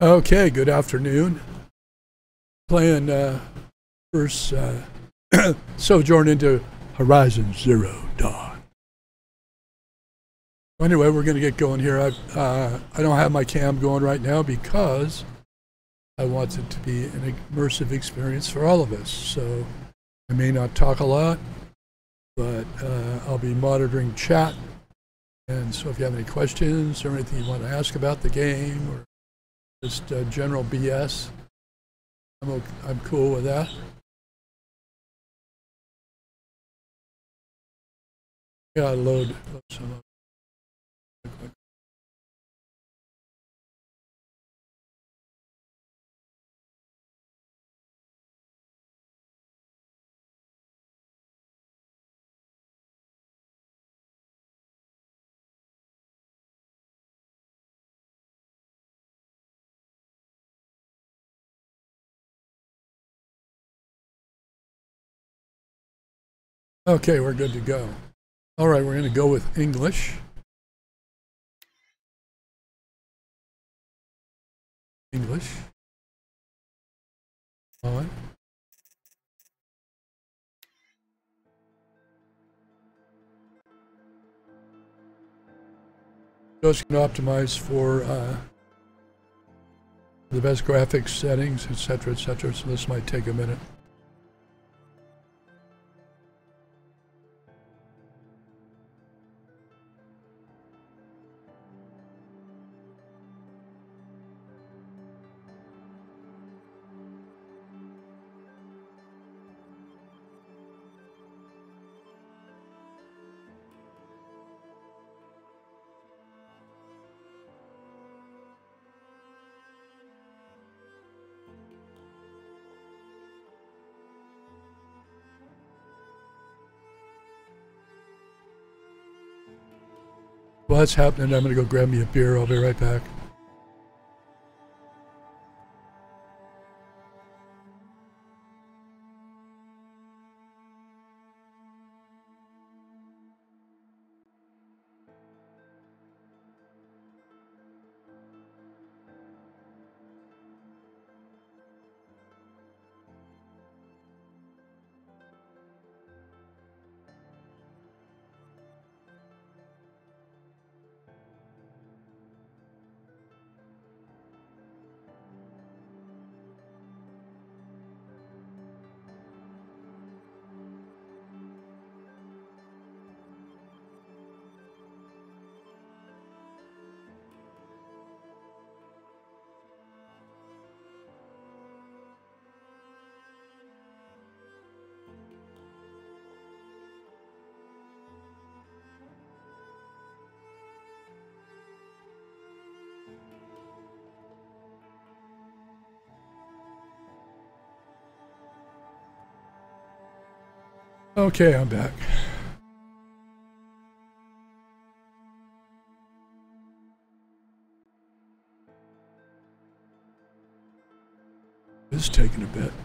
Okay, good afternoon. Playing first Sojourn into Horizon Zero Dawn. Anyway, we're going to get going here. I don't have my cam going right now because I want it to be an immersive experience for all of us. So I may not talk a lot, but I'll be monitoring chat. And so if you have any questions or anything you want to ask about the game or just general BS, I'm cool with that. Yeah, load some up. Okay, we're good to go. All right, we're going to go with English. English. On. Just going to optimize for the best graphics settings, etc., etc. So this might take a minute. While that's happening, I'm going to go grab me a beer. I'll be right back. Okay, I'm back. It's taking a bit.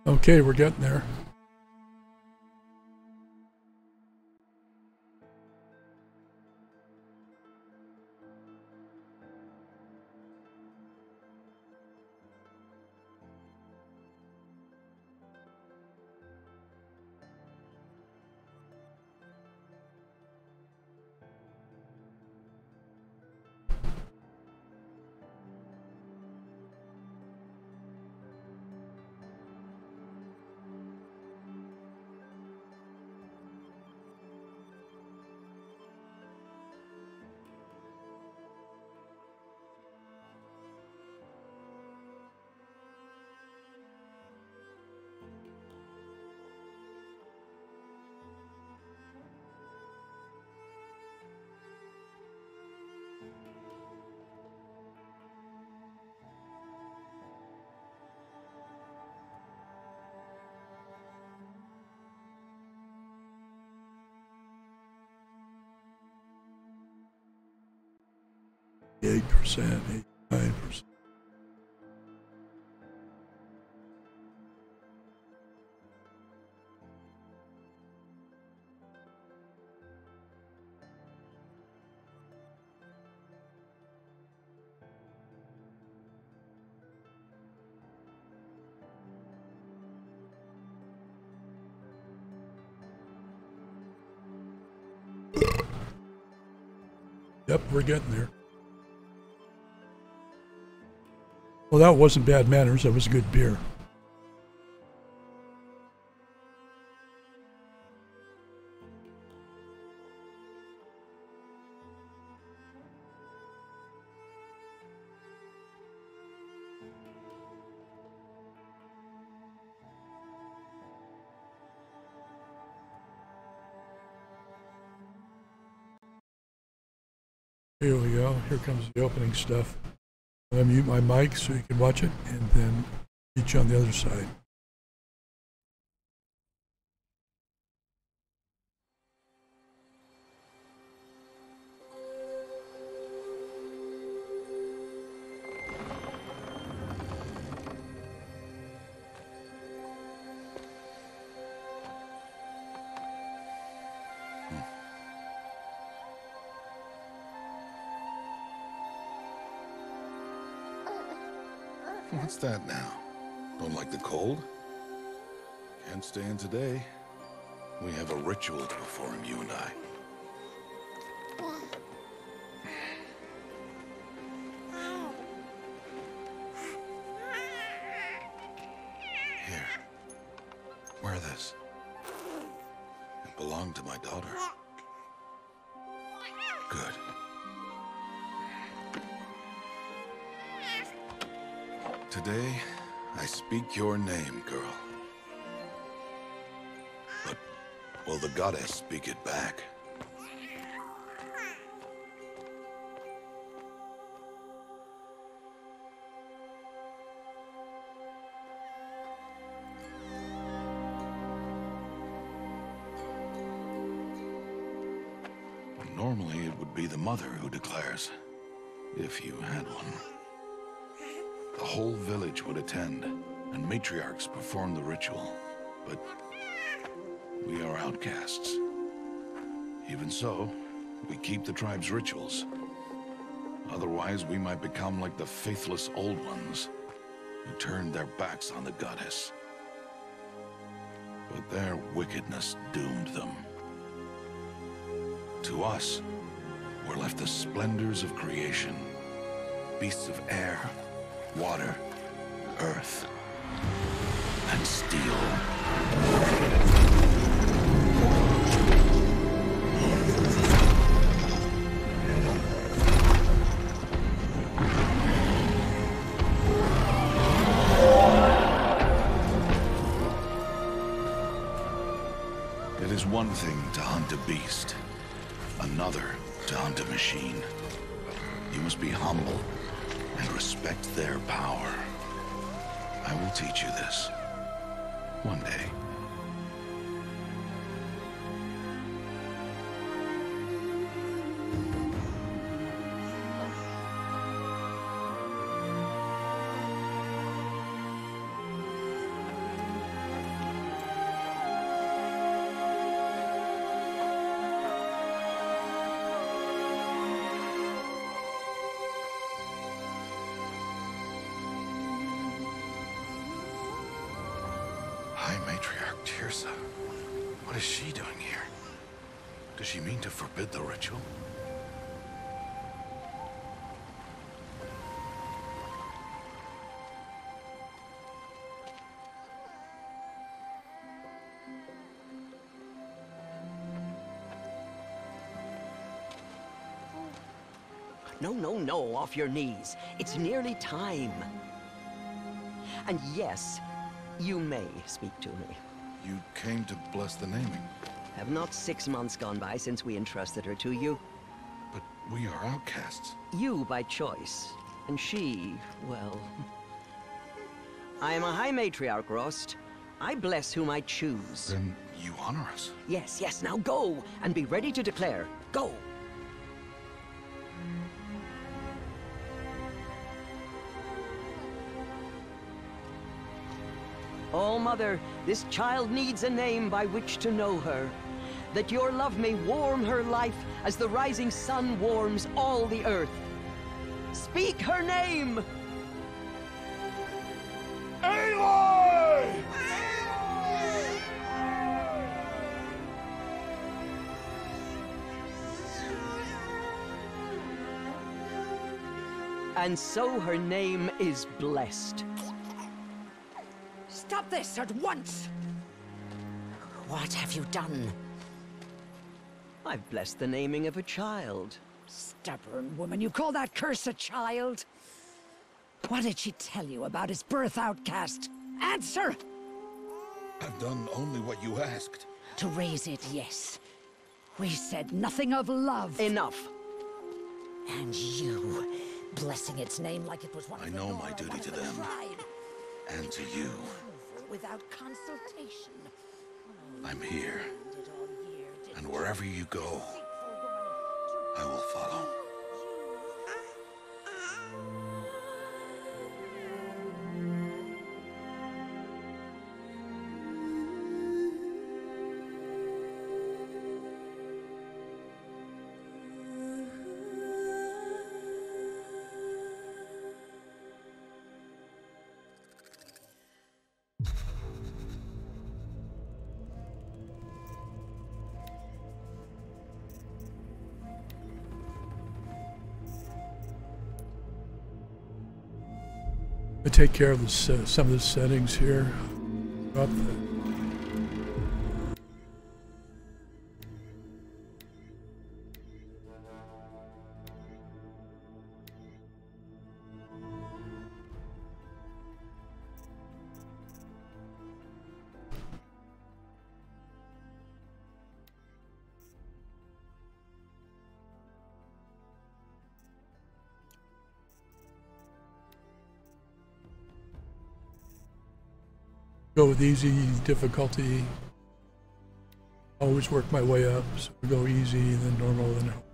Okay, we're getting there. %, 89%. Yep, we're getting there. Well, that wasn't bad manners. That was good beer. Here we go. Here comes the opening stuff. I'm going to mute my mic so you can watch it, and then meet you on the other side. What's that now? Don't like the cold? Can't stay in today. We have a ritual to perform, you and I. Here. Wear this. It belonged to my daughter. Good. Today, I speak your name, girl. But will the goddess speak it back? Normally, it would be the mother who declares, if you had one. The whole village would attend, and matriarchs perform the ritual. But we are outcasts. Even so, we keep the tribe's rituals. Otherwise, we might become like the faithless Old Ones, who turned their backs on the goddess. But their wickedness doomed them. To us, were left the splendors of creation, beasts of air, water, earth, and steel. It is one thing to hunt a beast, another to hunt a machine. You must be humble and respect their power. I will teach you this. One day. Matriarch Tirsa. What is she doing here? Does she mean to forbid the ritual? No, no, no, off your knees. It's nearly time. And yes, you may speak to me. You came to bless the naming, Have not 6 months gone by since we entrusted her to you? but we are outcasts. You by choice, and she, well... I am a High Matriarch, Rost. I bless whom I choose. Then you honor us. Yes, yes, now go, and be ready to declare. Go! Oh, Mother, this child needs a name by which to know her. That your love may warm her life as the rising sun warms all the earth. Speak her name! Aloy! And so her name is blessed. Stop this at once! What have you done? I've blessed the naming of a child. Stubborn woman, you call that curse a child? What did she tell you about his birth, outcast? Answer! I've done only what you asked. To raise it, yes. We said nothing of love. Enough. And you, blessing its name like it was one I of the know Nora, my duty one of to the them. tribe. And to you. Without consultation. I'm here. Did all year, did And wherever you go, I will follow. I take care of this, some of the settings here. Drop that. Go with easy difficulty. Always work my way up. So we go easy, then normal, then hard.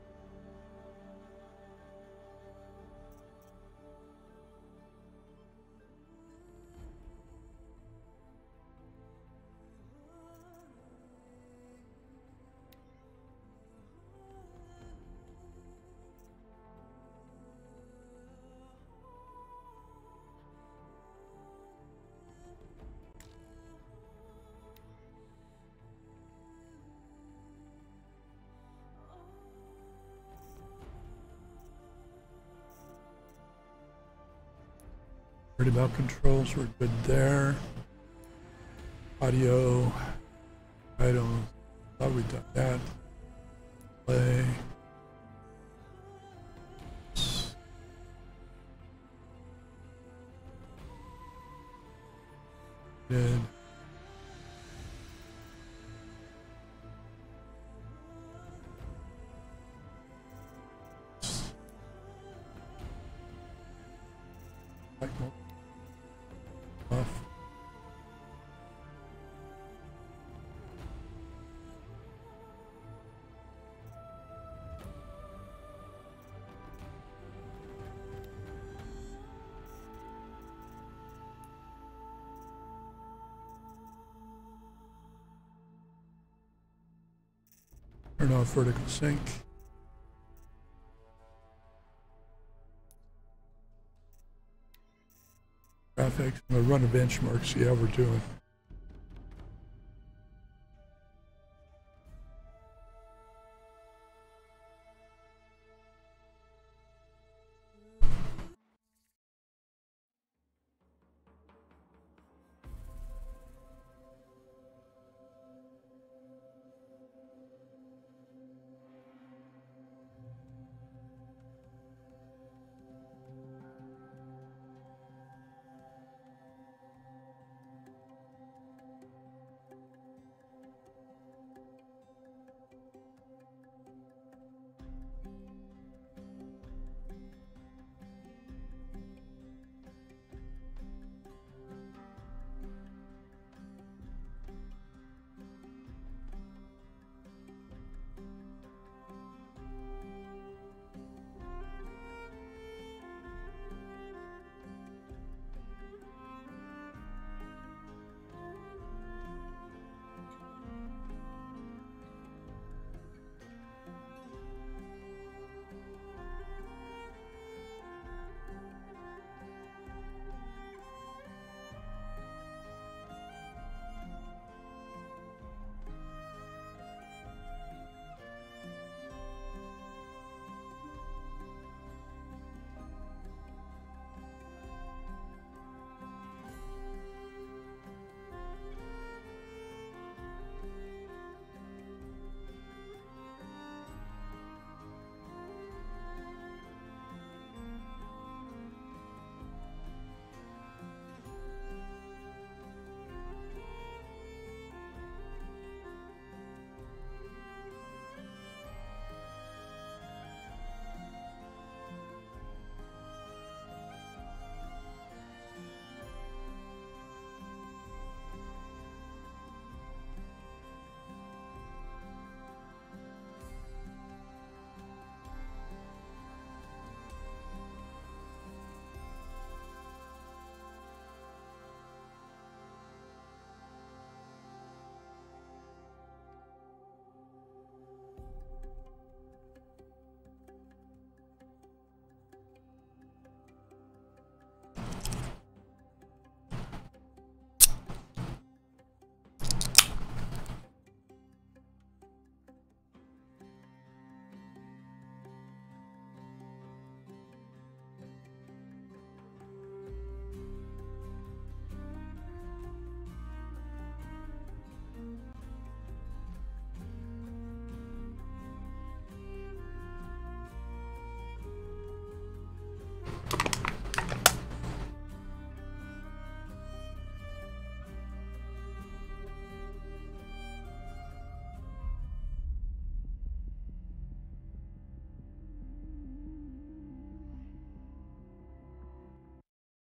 Worried about controls, we're good there. Audio, I don't, thought we'd done that. Play. Good. Off. Turn off vertical sync. Graphics. I'm gonna run a benchmark, see how we're doing.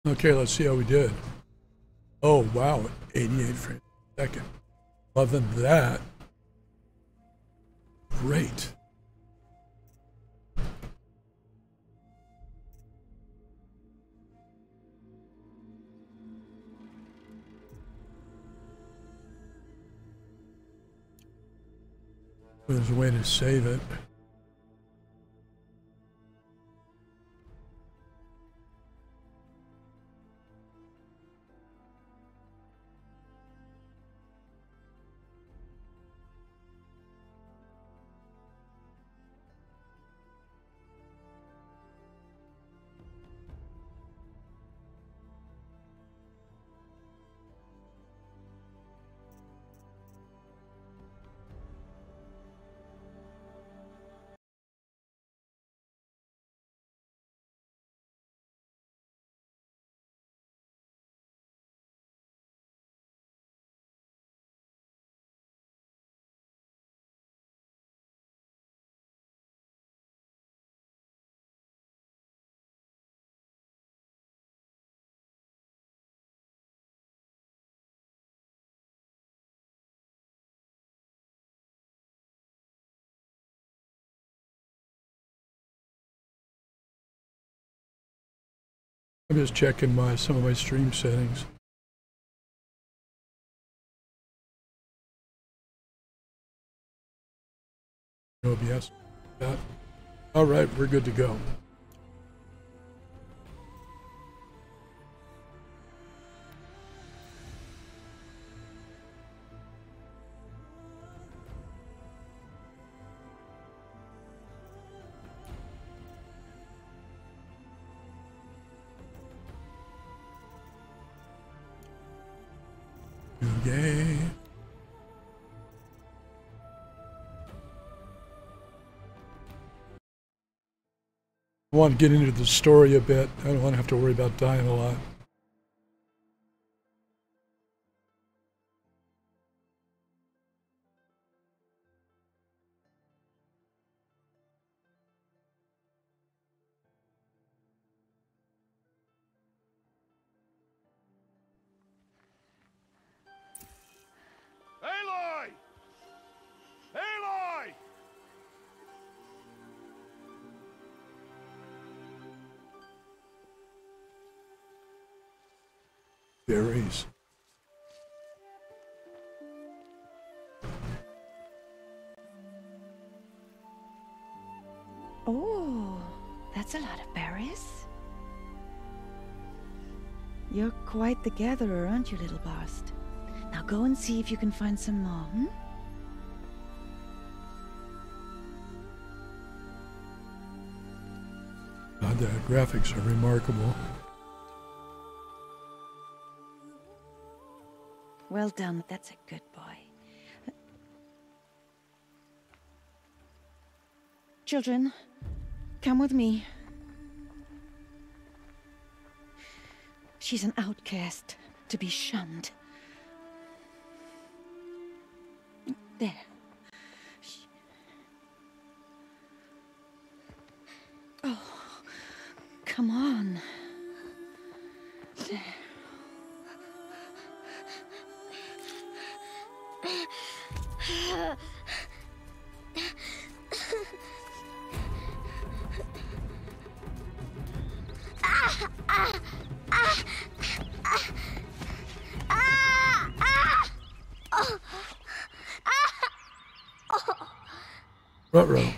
Okay, let's see how we did. Oh, wow, 88 frames a second. Other than that, great. There's a way to save it. I'm just checking some of my stream settings. OBS. All right, we're good to go. Yay. I want to get into the story a bit. I don't want to have to worry about dying a lot. Aloy! Aloy! Berries. Oh, that's a lot of berries. You're quite the gatherer, aren't you, little Bast? Now go and see if you can find some more, hmm? God, the graphics are remarkable. Well done, that's a good boy. Children, come with me. She's an outcast, to be shunned. There. Oh, come on. There. Ruh-roh.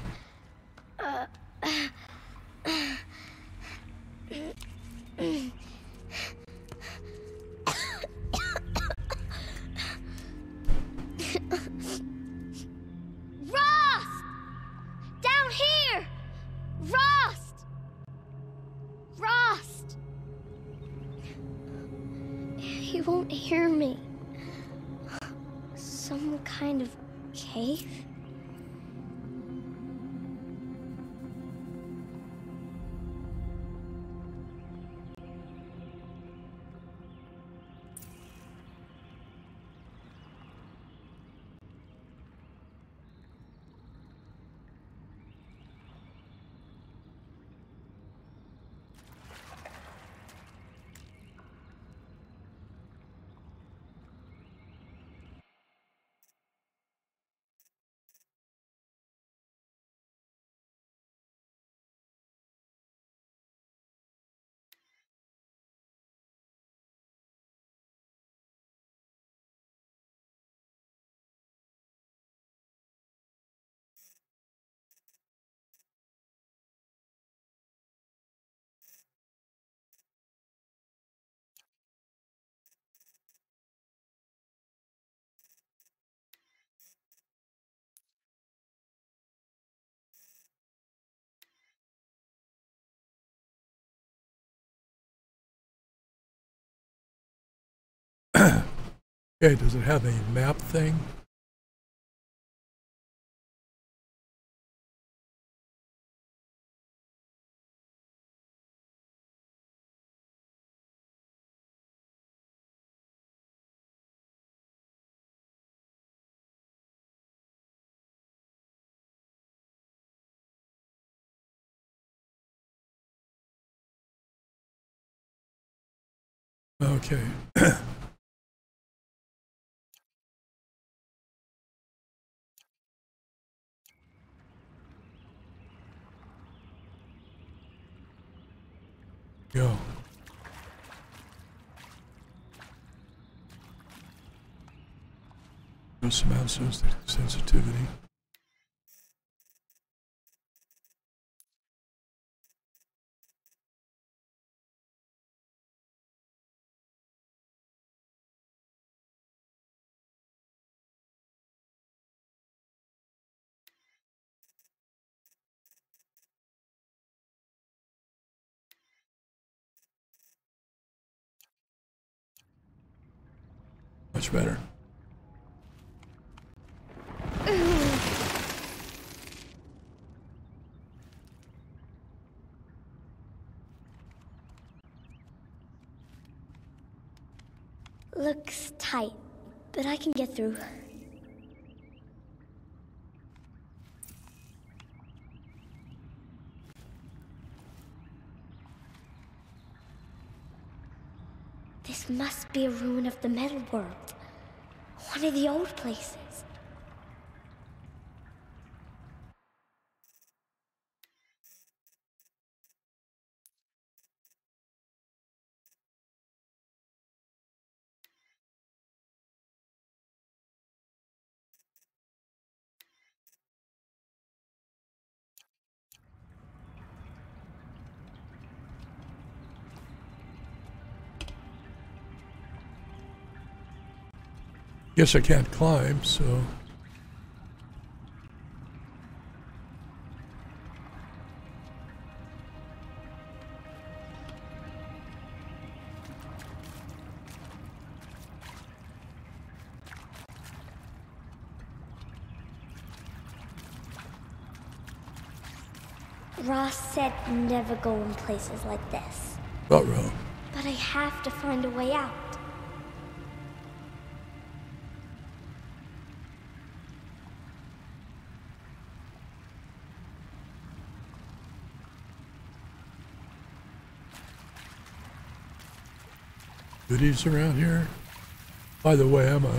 Rost! Down here! Rost! Rost! He won't hear me. Some kind of cave? Okay, does it have a map thing? Okay. Go. No amount sensitivity. Much better. Looks tight, but I can get through. This must be a ruin of the Metal World. One of the old places. Guess I can't climb, so... Ross said never go in places like this. Uh-oh. But I have to find a way out. Goodies around here? By the way, I'm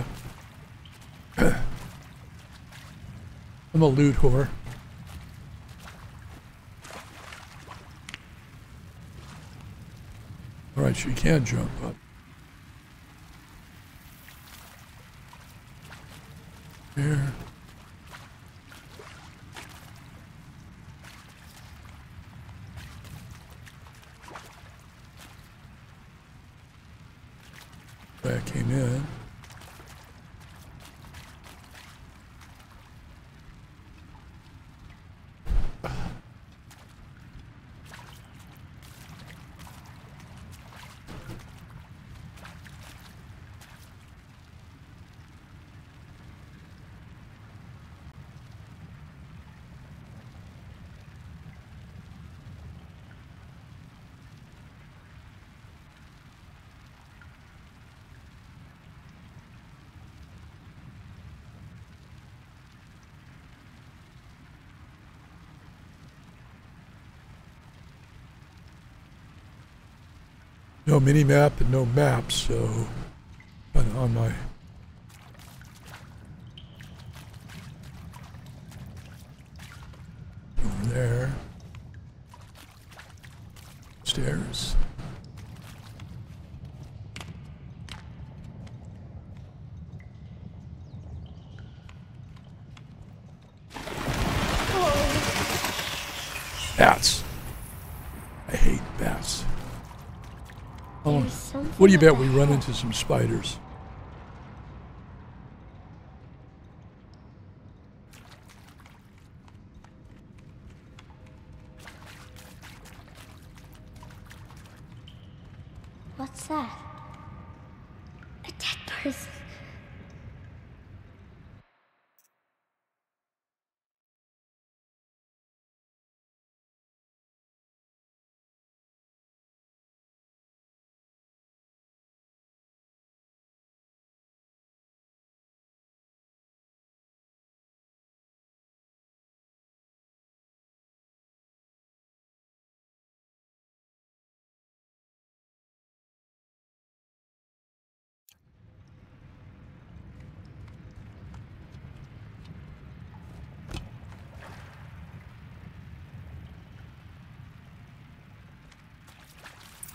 a loot whore. All right, she can jump up. Here. I came in. No mini map and no maps, so kind of on my over there. Stairs. Bats. I hate bats. Oh, what do you bet we run into some spiders? What's that? A dead person.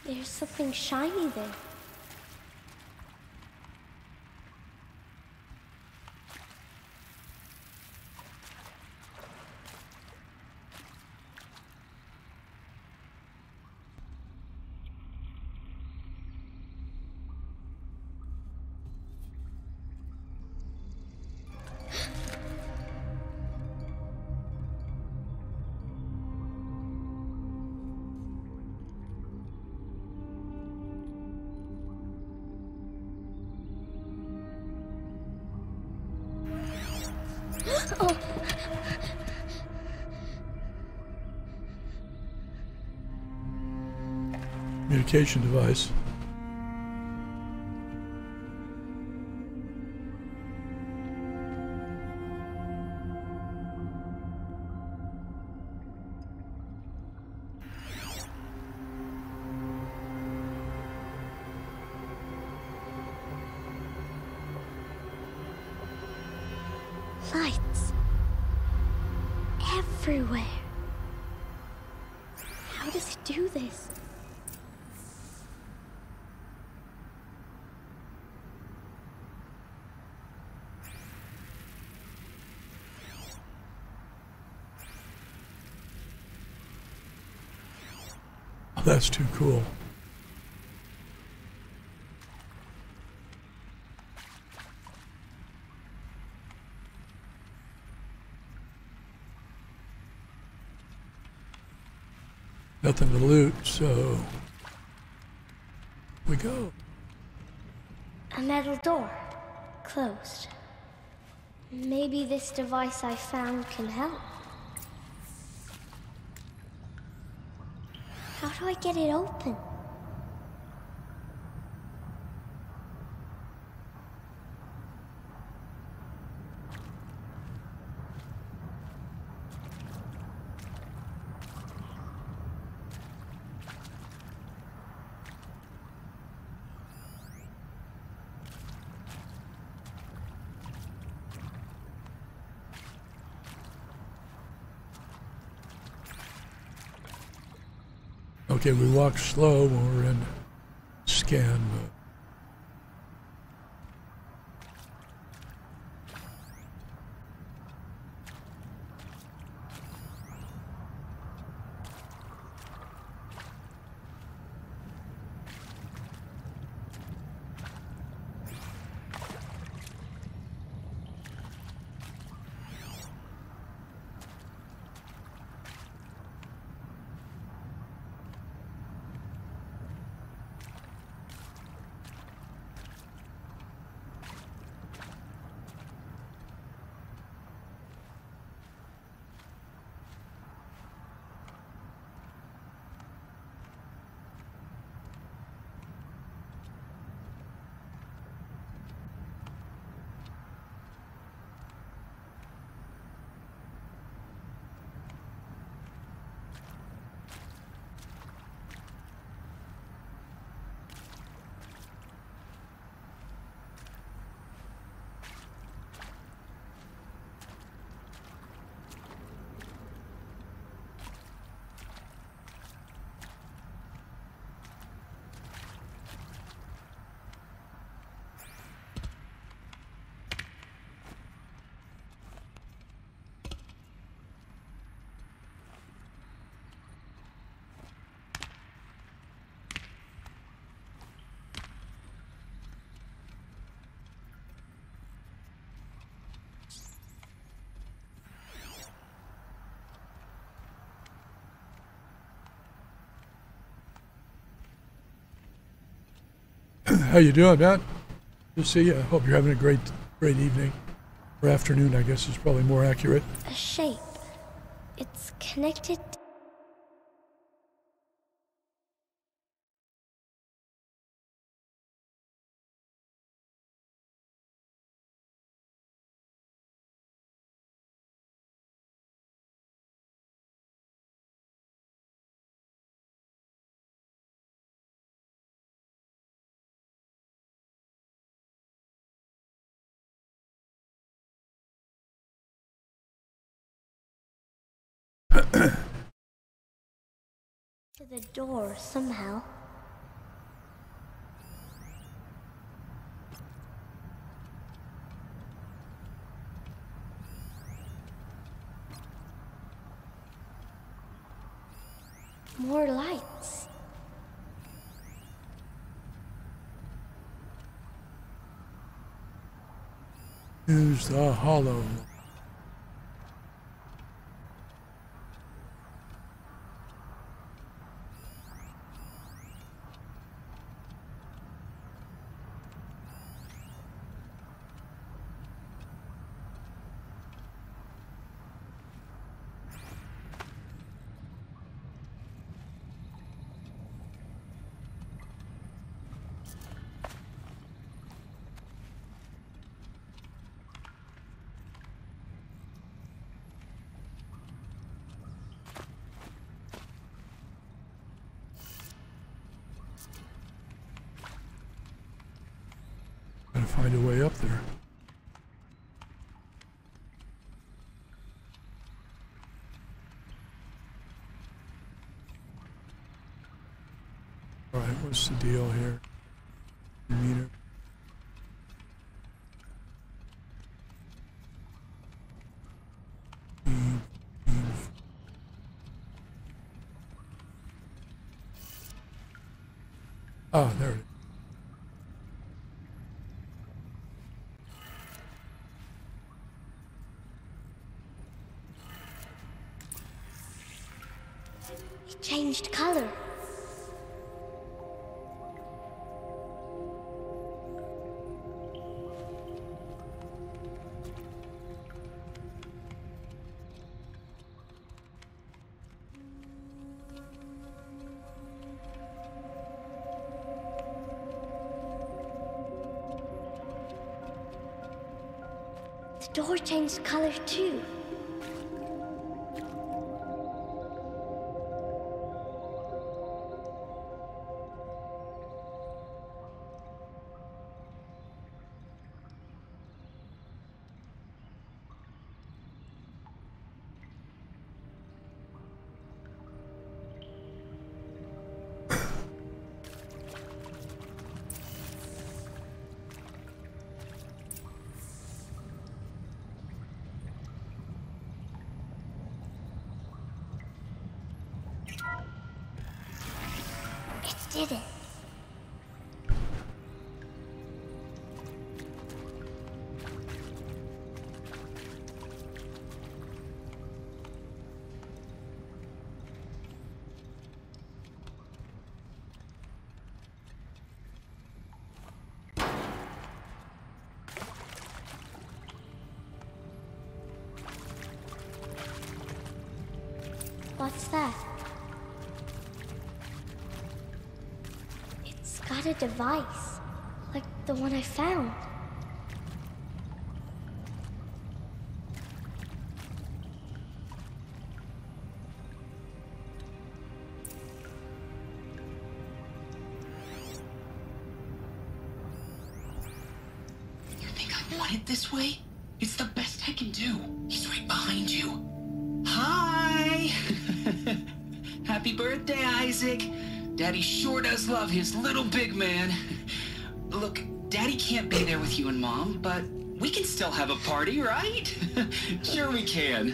There's something shiny there. Communication device. Lights. Everywhere. How does it do this? Oh, that's too cool. Nothing to loot, so we go. A metal door. Closed. Maybe this device I found can help. How do I get it open? Okay, we walk slow when we're in scan mode. How you doing, Matt? Good to see you. I hope you're having a great evening. Or afternoon, I guess is probably more accurate. A shape. It's connected. To the door somehow. More lights. Use the hollow. Gotta find a way up there. All right, what's the deal here? Meter. Ah, there it is. It changed color. The door changed color too. Did it? What's that? Got a device, like the one I found. You think I want it this way? It's the best I can do. He's right behind you. Hi! Happy birthday, Isaac. Daddy sure does love his little big man. Look, Daddy can't be there with you and Mom, but we can still have a party, right? Sure we can.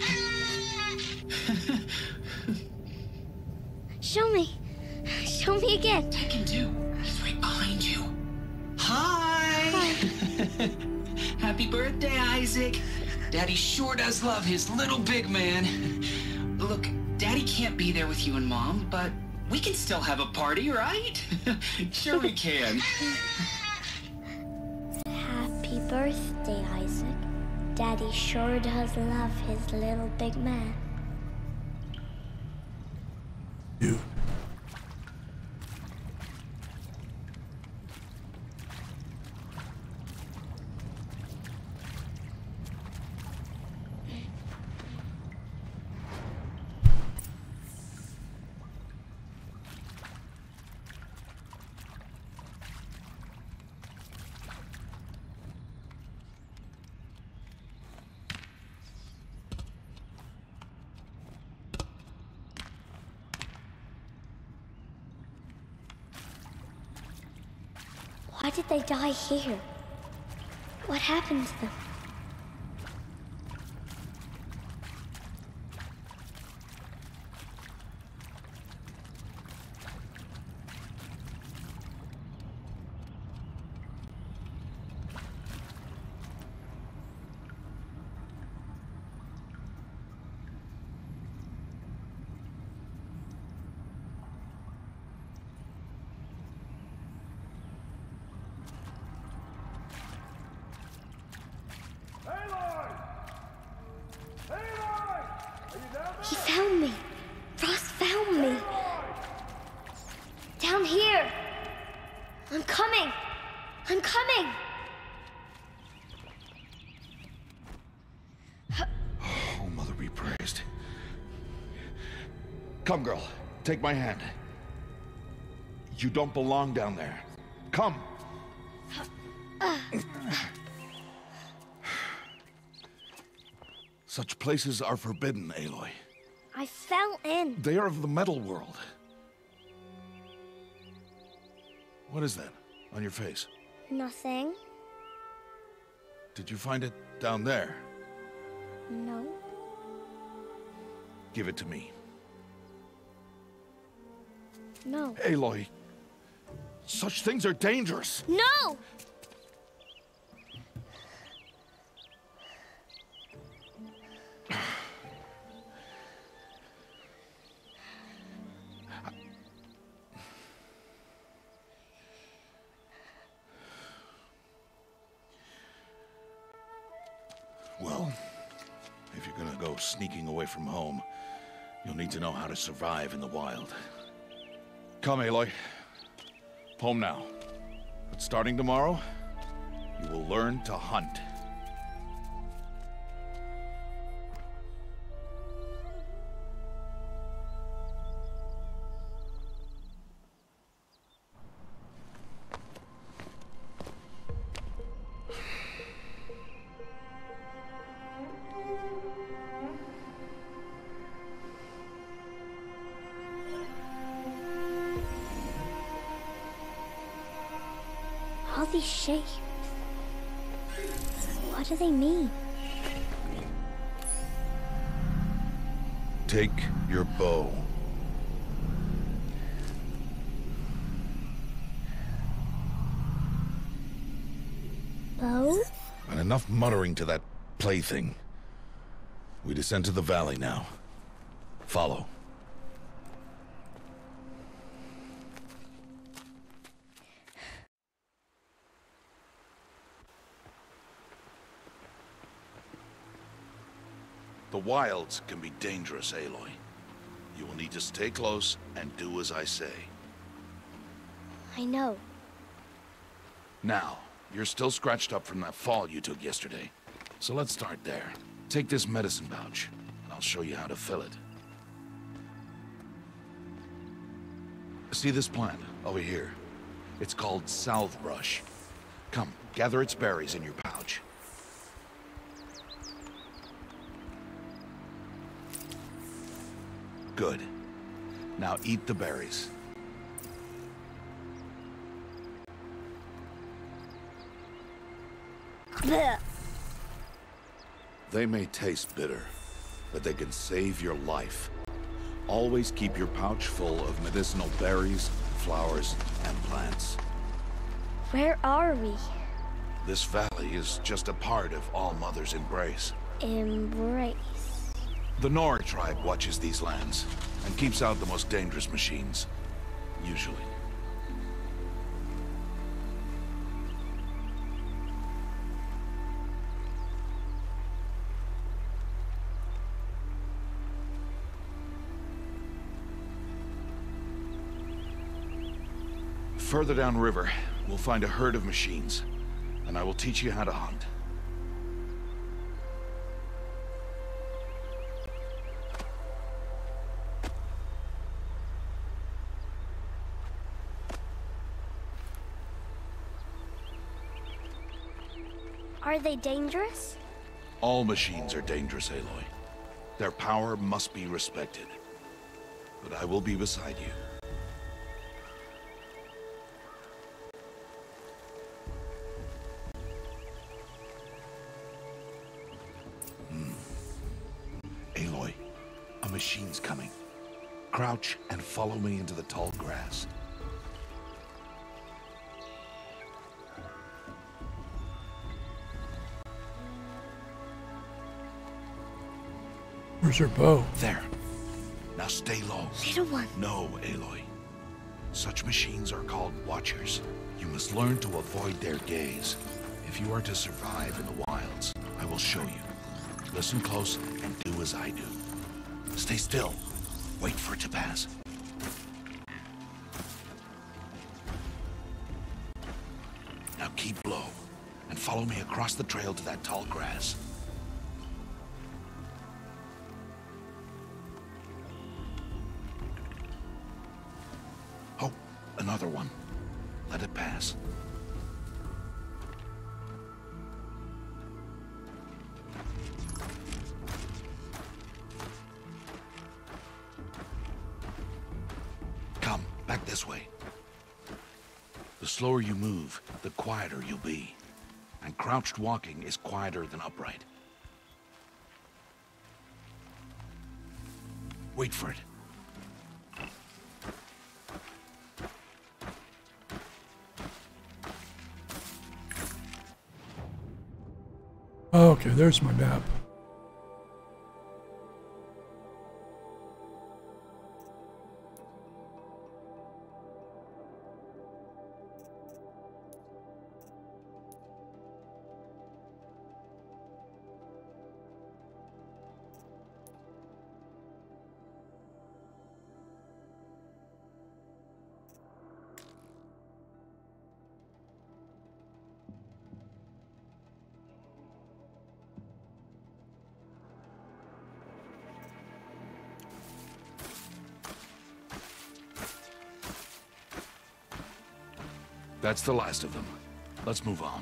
Show me. Show me again. I can do. He's right behind you. Hi! Happy birthday, Isaac. Daddy sure does love his little big man. Look, Daddy can't be there with you and Mom, but we can still have a party, right? Sure we can. Happy birthday, Isaac. Daddy sure does love his little big man. You. Why did they die here? What happened to them? I'm coming! Oh, Mother be praised. Come, girl. Take my hand. You don't belong down there. Come! Such places are forbidden, Aloy. I fell in. They are of the metal world. What is that on your face? Nothing. Did you find it down there? No. Give it to me. No. Aloy, such things are dangerous. No! Well, if you're gonna go sneaking away from home, you'll need to know how to survive in the wild. Come, Aloy. Home now. But starting tomorrow, you will learn to hunt. All these shapes. What do they mean? Take your bow. Bow? And enough muttering to that plaything. We descend to the valley now. Follow. The wilds can be dangerous, Aloy. You will need to stay close and do as I say. I know. Now, you're still scratched up from that fall you took yesterday. So let's start there. Take this medicine pouch, and I'll show you how to fill it. See this plant over here? It's called southbrush. Come, gather its berries in your pouch. Good. Now eat the berries. Blech. They may taste bitter, but they can save your life. Always keep your pouch full of medicinal berries, flowers, and plants. Where are we? This valley is just a part of All Mother's embrace. Embrace. The Nora tribe watches these lands and keeps out the most dangerous machines, usually. Further downriver, we'll find a herd of machines, and I will teach you how to hunt. Are they dangerous? All machines are dangerous, Aloy. Their power must be respected. But I will be beside you. Aloy, a machine's coming. Crouch and follow me into the tall grass. Where's her bow? There. Now stay low. Little one. No, Aloy. Such machines are called Watchers. You must learn to avoid their gaze. If you are to survive in the wilds, I will show you. Listen close and do as I do. Stay still. Wait for it to pass. Now keep low, and follow me across the trail to that tall grass. Oh, another one. Let it pass. Come, back this way. The slower you move, the quieter you'll be. And crouched walking is quieter than upright. Wait for it. Okay, there's my map. That's the last of them. Let's move on.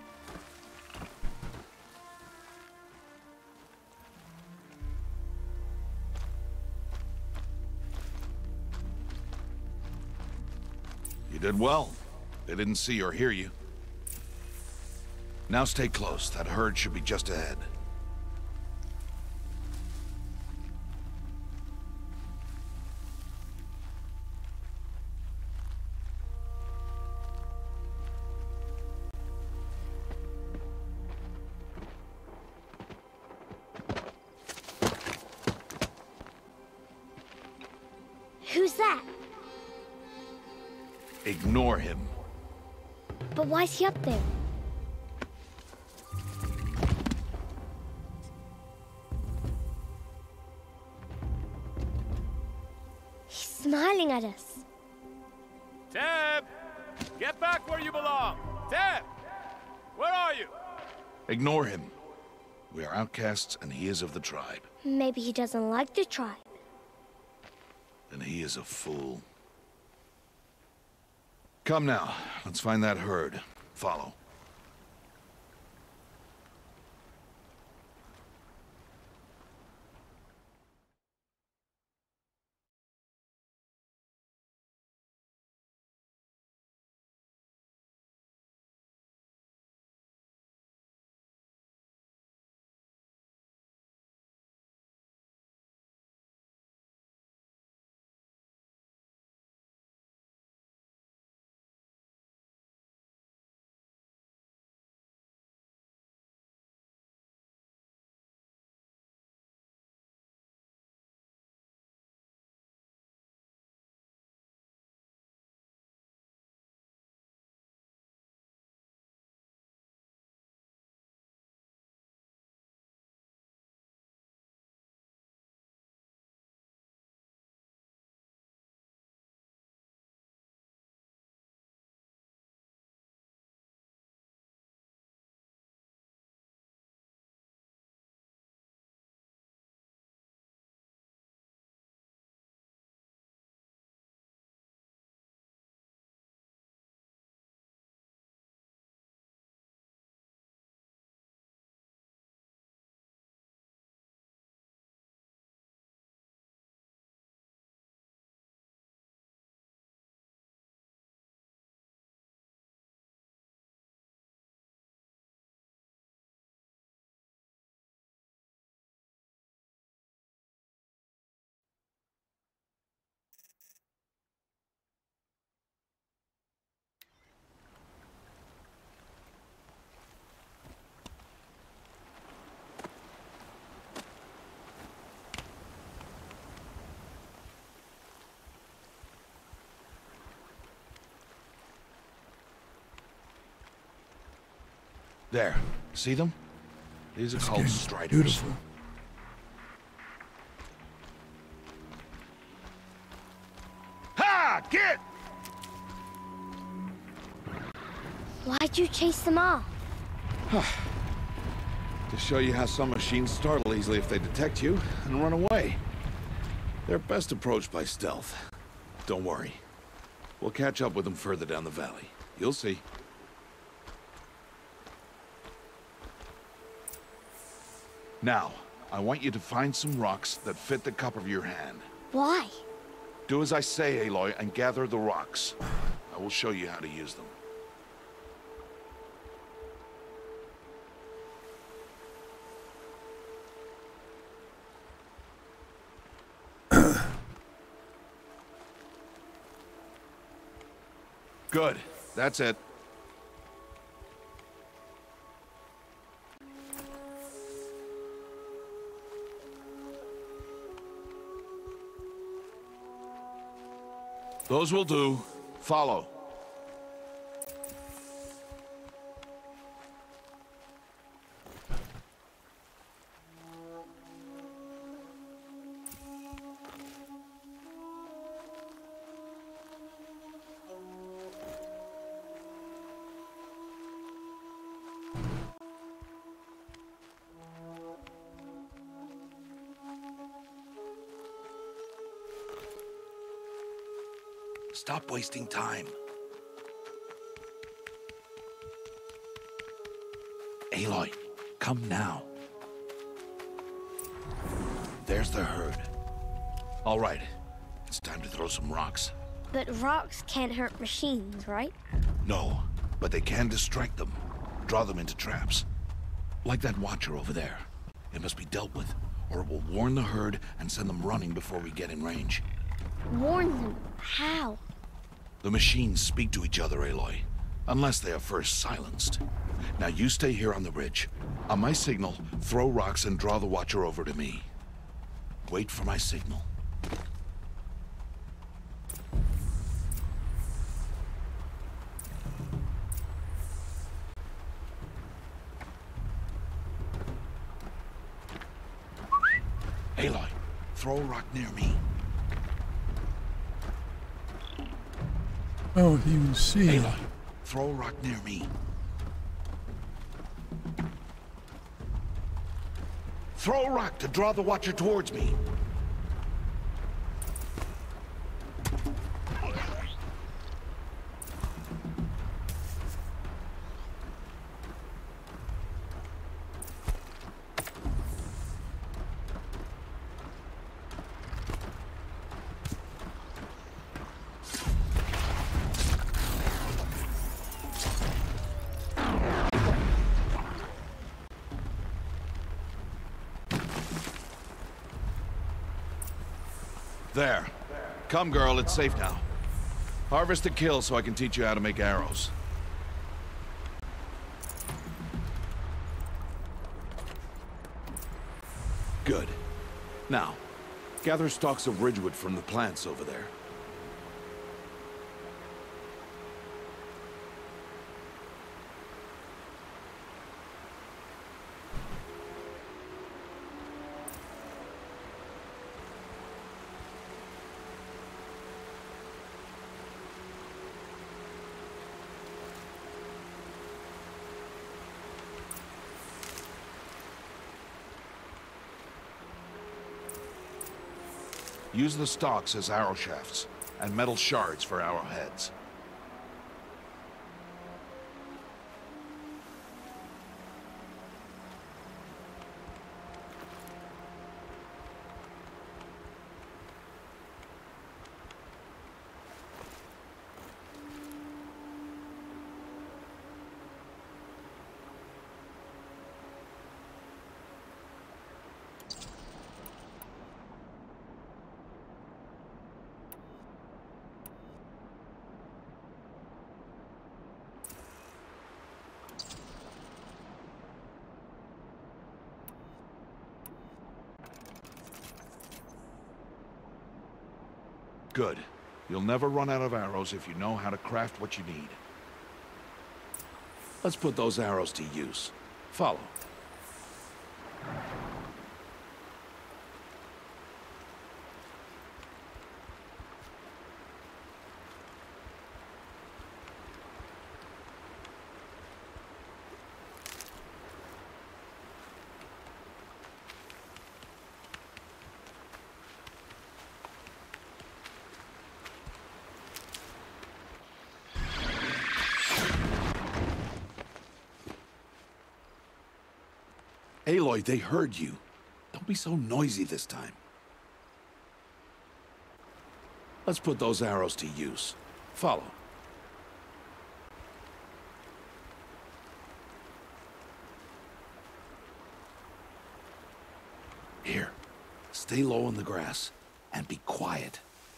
You did well. They didn't see or hear you. Now stay close. That herd should be just ahead. Who's that? Ignore him. But why's he up there? He's smiling at us. Teb! Get back where you belong! Teb! Where are you? Ignore him. We are outcasts, and he is of the tribe. Maybe he doesn't like the tribe. And he is a fool. Come now, let's find that herd. Follow. There. See them? These are This called game's striders. beautiful. Ha! Get! Why Why'd you chase them off? To show you how some machines startle easily if they detect you and run away. They're best approached by stealth. Don't worry. We'll catch up with them further down the valley. You'll see. Now, I want you to find some rocks that fit the cup of your hand. Why? Do as I say, Aloy, and gather the rocks. I will show you how to use them. Good. That's it. Those will do. Follow. Stop wasting time. Aloy, come now. There's the herd. All right, it's time to throw some rocks. But rocks can't hurt machines, right? No, but they can distract them. Draw them into traps. Like that watcher over there. It must be dealt with, or it will warn the herd and send them running before we get in range. Warn them? How? The machines speak to each other, Aloy. Unless they are first silenced. Now you stay here on the ridge. On my signal, throw rocks and draw the watcher over to me. Wait for my signal. Aloy, throw a rock near me. Oh, you can see. Aloy, throw a rock near me. Throw a rock to draw the watcher towards me. There. Come, girl, it's safe now. Harvest a kill so I can teach you how to make arrows. Good. Now, gather stalks of ridgewood from the plants over there. Use the stalks as arrow shafts, and metal shards for arrowheads. Good. You'll never run out of arrows if you know how to craft what you need. Let's put those arrows to use. Follow. Aloy, they heard you. Don't be so noisy this time. Let's put those arrows to use. Follow. Here, stay low in the grass and be quiet.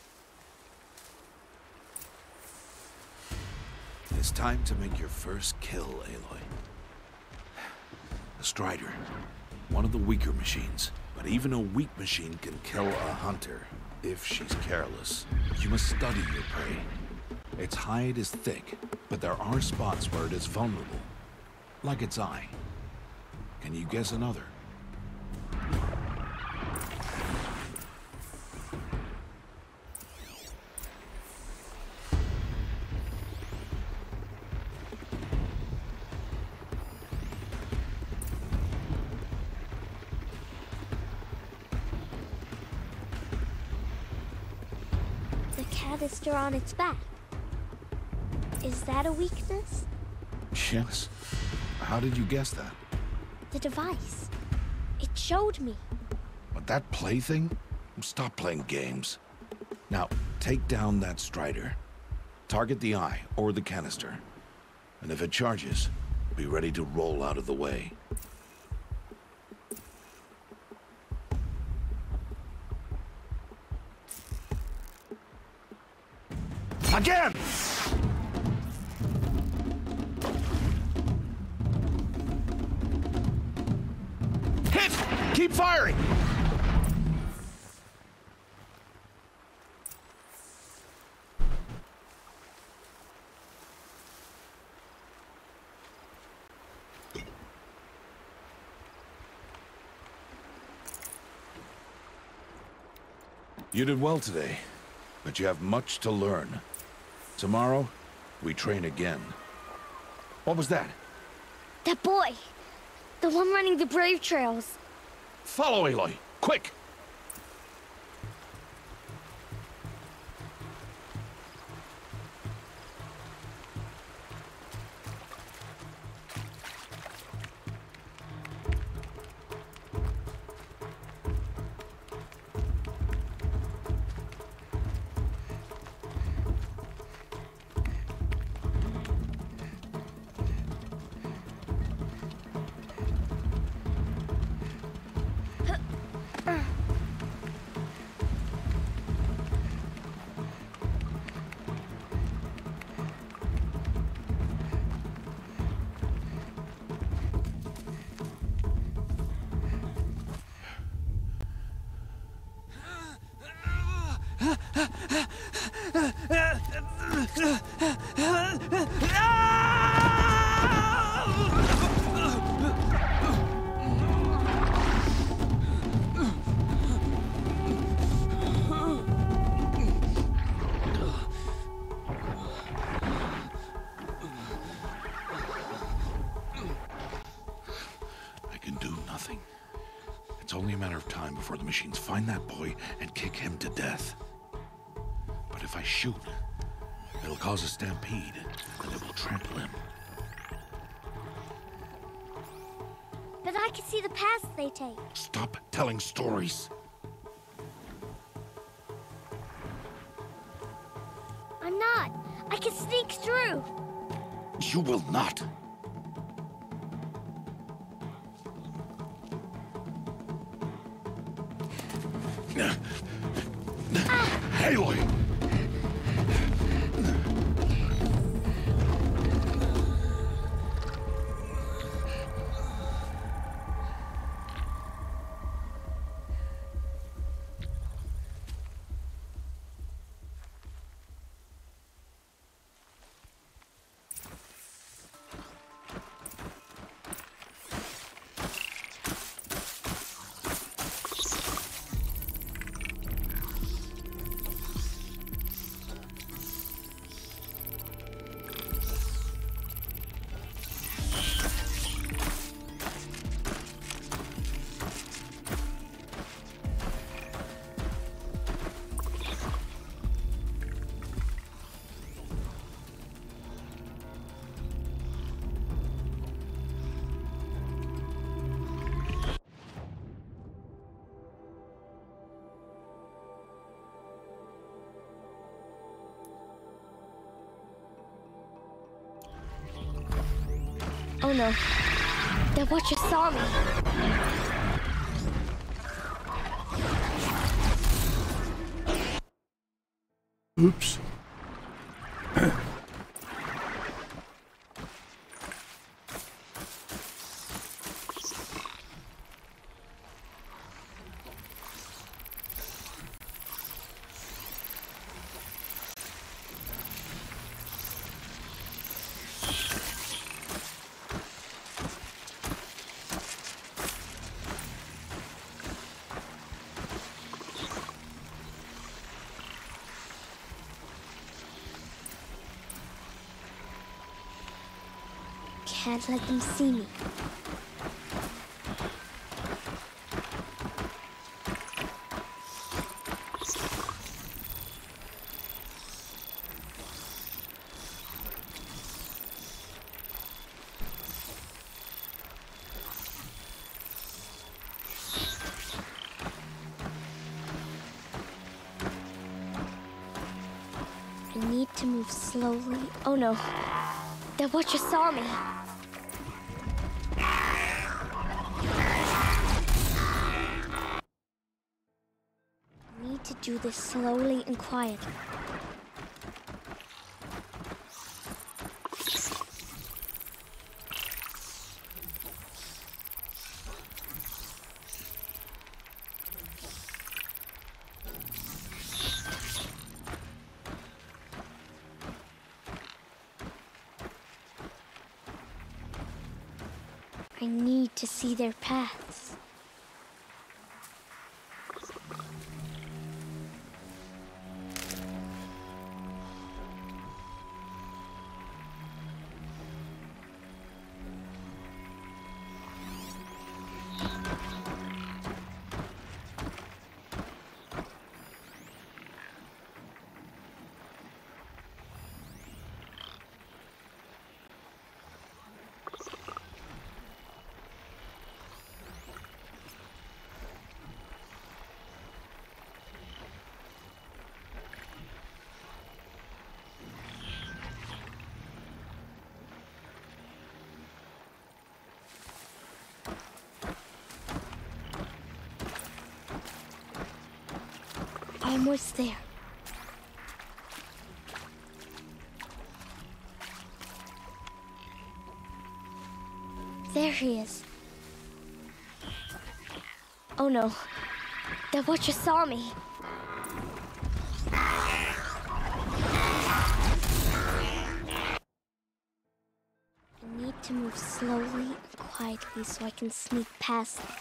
It's time to make your first kill, Aloy. The Strider, one of the weaker machines, but even a weak machine can kill a hunter if she's careless. You must study your prey. Its hide is thick, but there are spots where it is vulnerable, like its eye. Can you guess another? Canister on its back. Is that a weakness? Yes. How did you guess that? The device. It showed me. But that plaything? Stop playing games. Now, take down that Strider. Target the eye or the canister. And if it charges, be ready to roll out of the way. Again! Hit! Keep firing! You did well today, but you have much to learn. Tomorrow, we train again. What was that? That boy! The one running the brave trails. Follow Aloy, quick! It's only a matter of time before the machines find that boy and kick him to death. But if I shoot, it'll cause a stampede, and it will trample him. But I can see the paths they take. Stop telling stories. I'm not. I can sneak through. You will not. Aloy! Oh no. That Watcher saw me. Oops. Can't let them see me. I need to move slowly. Oh no. That Watcher saw me. To do this slowly and quietly. I need to see their paths. Almost there. There he is. Oh no. That Watcher saw me. I need to move slowly and quietly so I can sneak past them.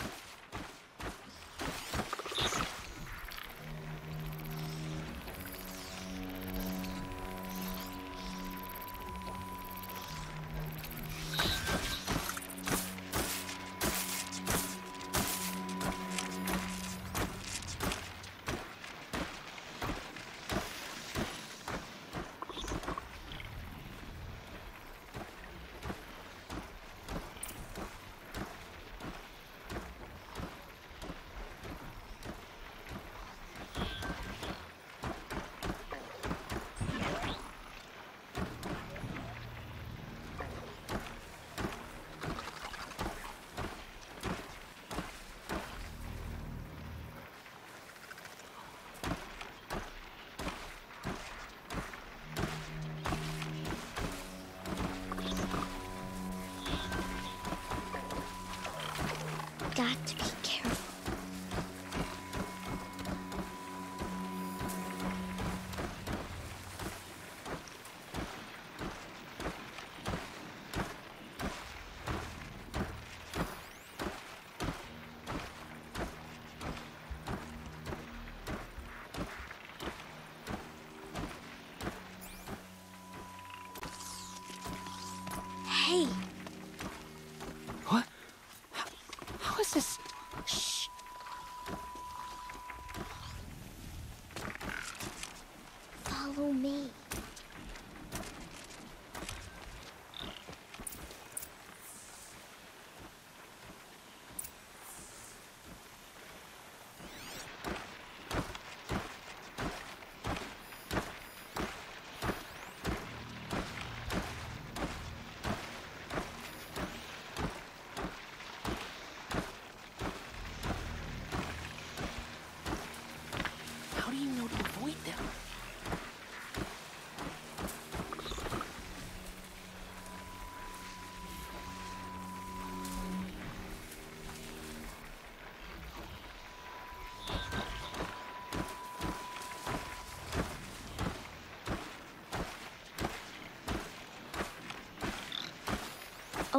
Got to be careful. Hey! What? How is this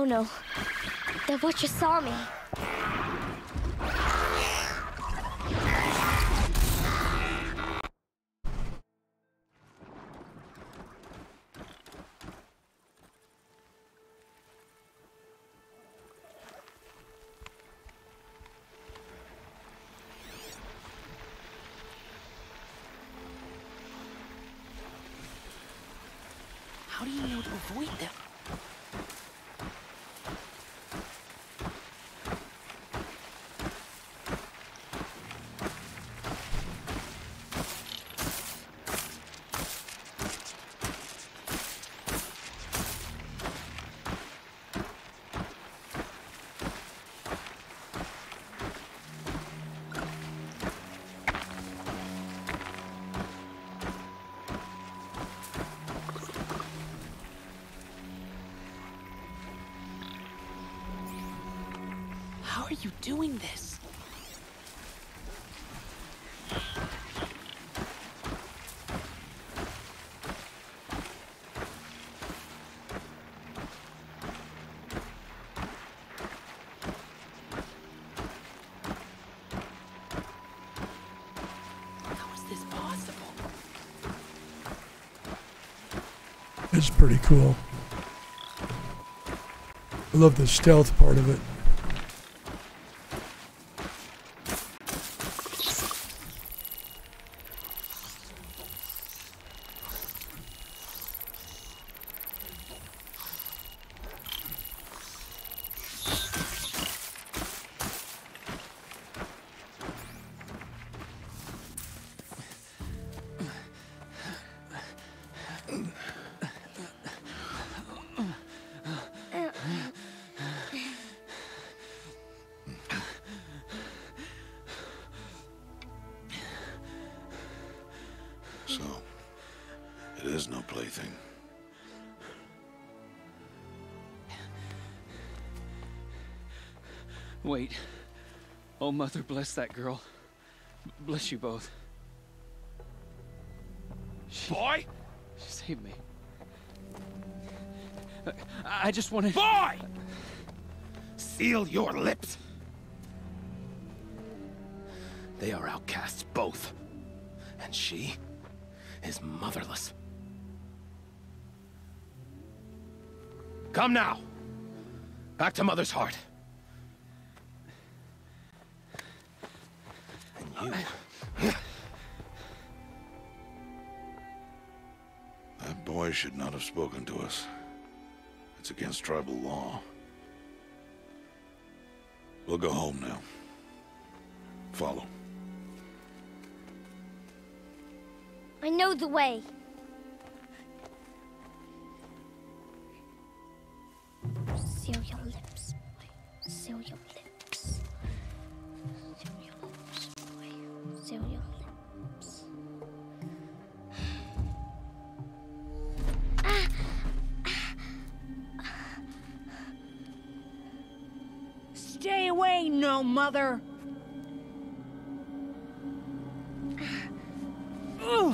Oh no. The Butcher saw me. How do you know to avoid them? How are you doing this? How is this possible? It's pretty cool. I love the stealth part of it. So, it is no plaything. Wait. Oh, Mother, bless that girl. Bless you both. Boy! She saved me. I just wanted... Boy! Seal your lips! They are outcasts, both. And she is motherless. Come now. Back to Mother's heart. And you... That boy should not have spoken to us. It's against tribal law. We'll go home now. Follow. I know the way. Seal your lips, boy. Seal your lips. Seal your lips, boy. Seal your lips. Stay away, no mother! Ugh.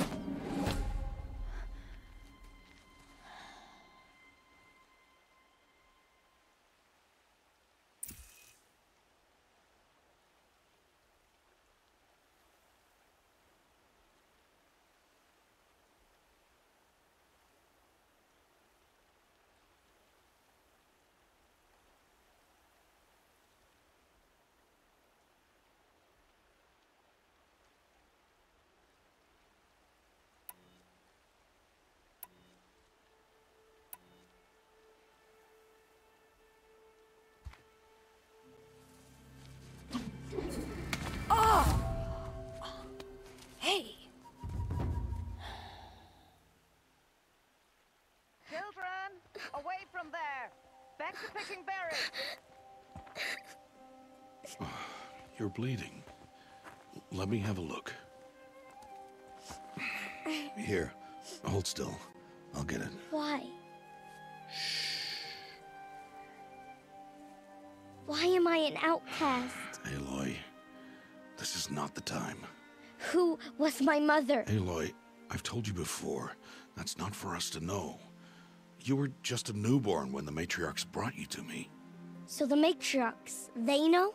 Hey! Children, away from there! Back to picking berries! You're bleeding. Let me have a look. Here, hold still. I'll get it. Why? Why am I an outcast? Aloy, this is not the time. Who was my mother? Aloy, I've told you before, that's not for us to know. You were just a newborn when the matriarchs brought you to me. So the matriarchs, they know?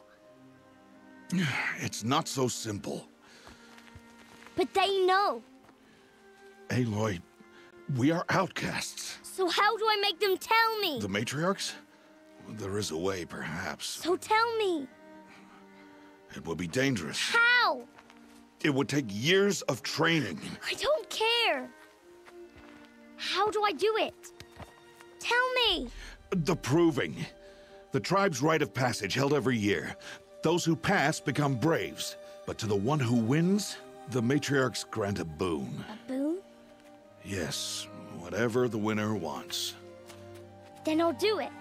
It's not so simple. But they know. Aloy, we are outcasts. So how do I make them tell me? The matriarchs? There is a way, perhaps. So tell me. It would be dangerous. How? It would take years of training. I don't care. How do I do it? Tell me. The proving. The tribe's rite of passage held every year. Those who pass become braves. But to the one who wins, the matriarchs grant a boon. A boon? Yes, whatever the winner wants. Then I'll do it.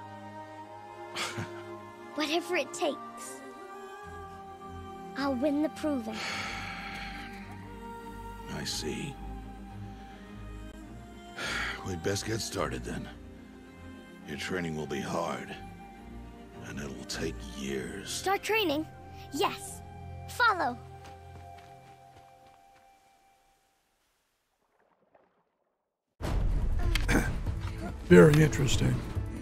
Whatever it takes. I'll win the proving. I see. We'd best get started then. Your training will be hard. And it will take years. Start training? Yes. Follow. Very interesting.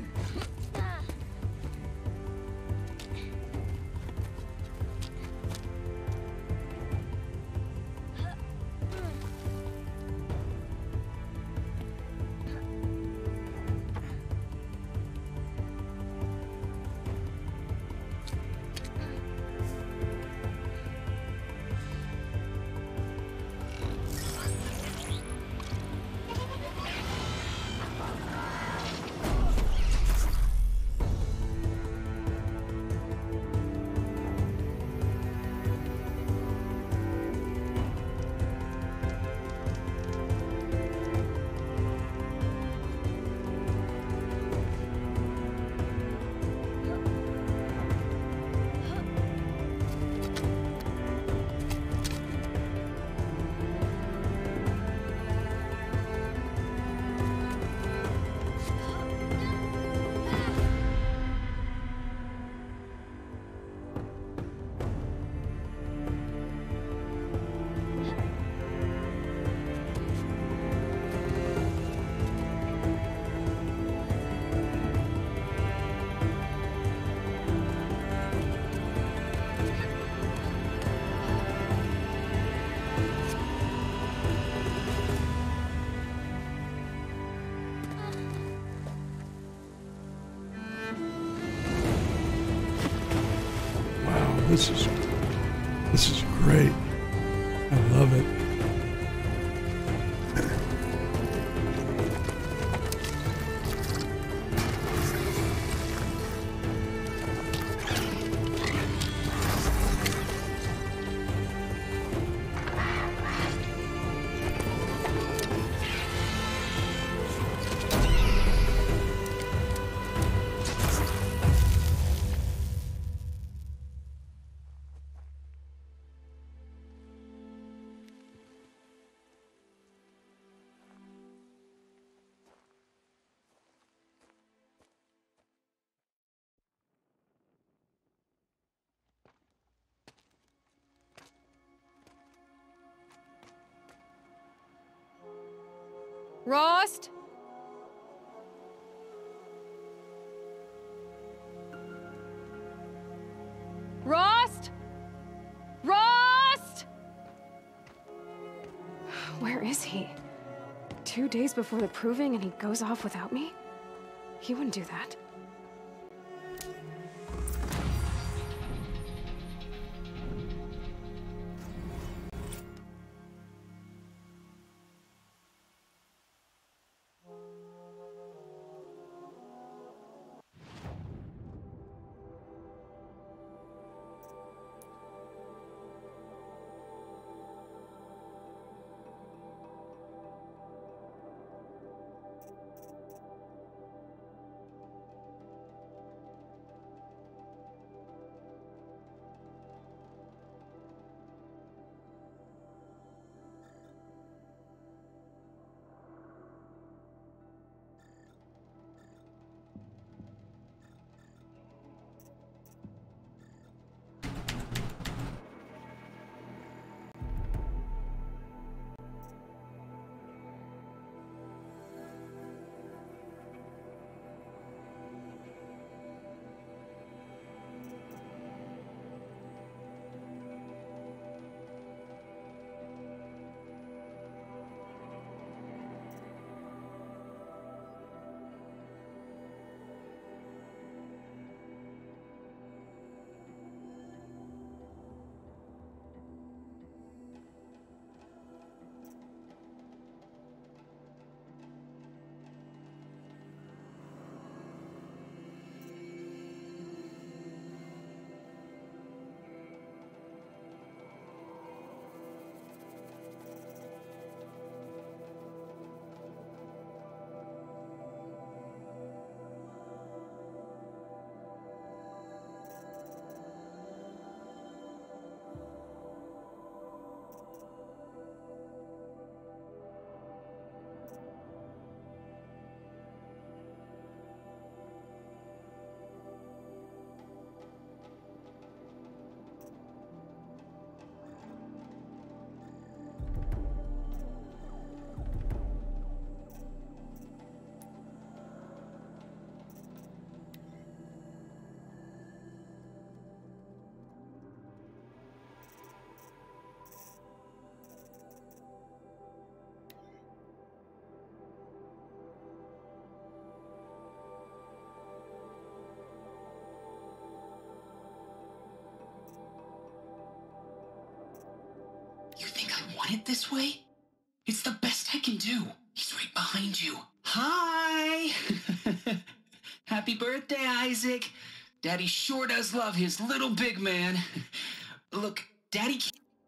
This is great. I love it. Rost? Rost? Rost? Where is he? 2 days before the proving and he goes off without me? He wouldn't do that. want it this way? It's the best I can do. He's right behind you. Hi! Happy birthday, Isaac. Daddy sure does love his little big man. Look, Daddy...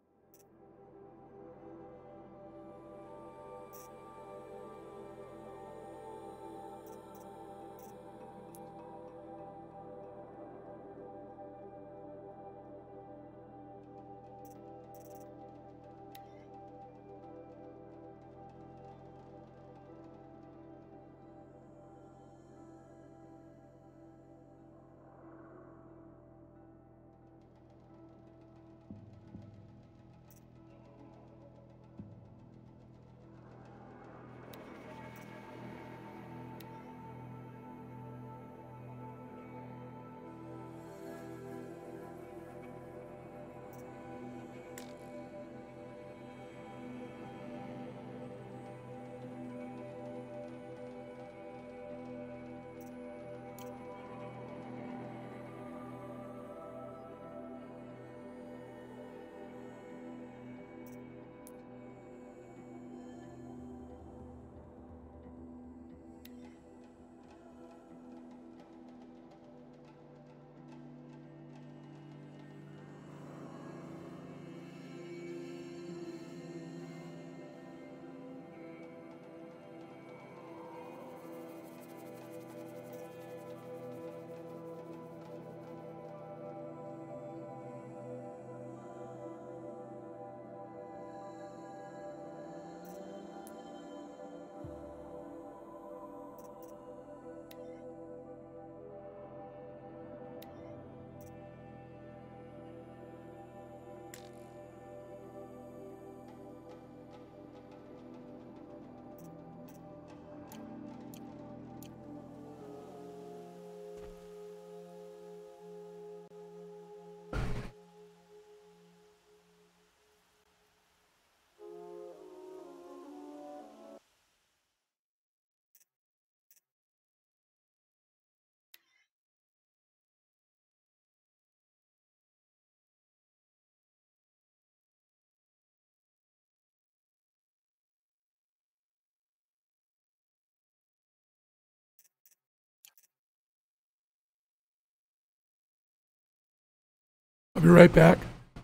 I'll be right back.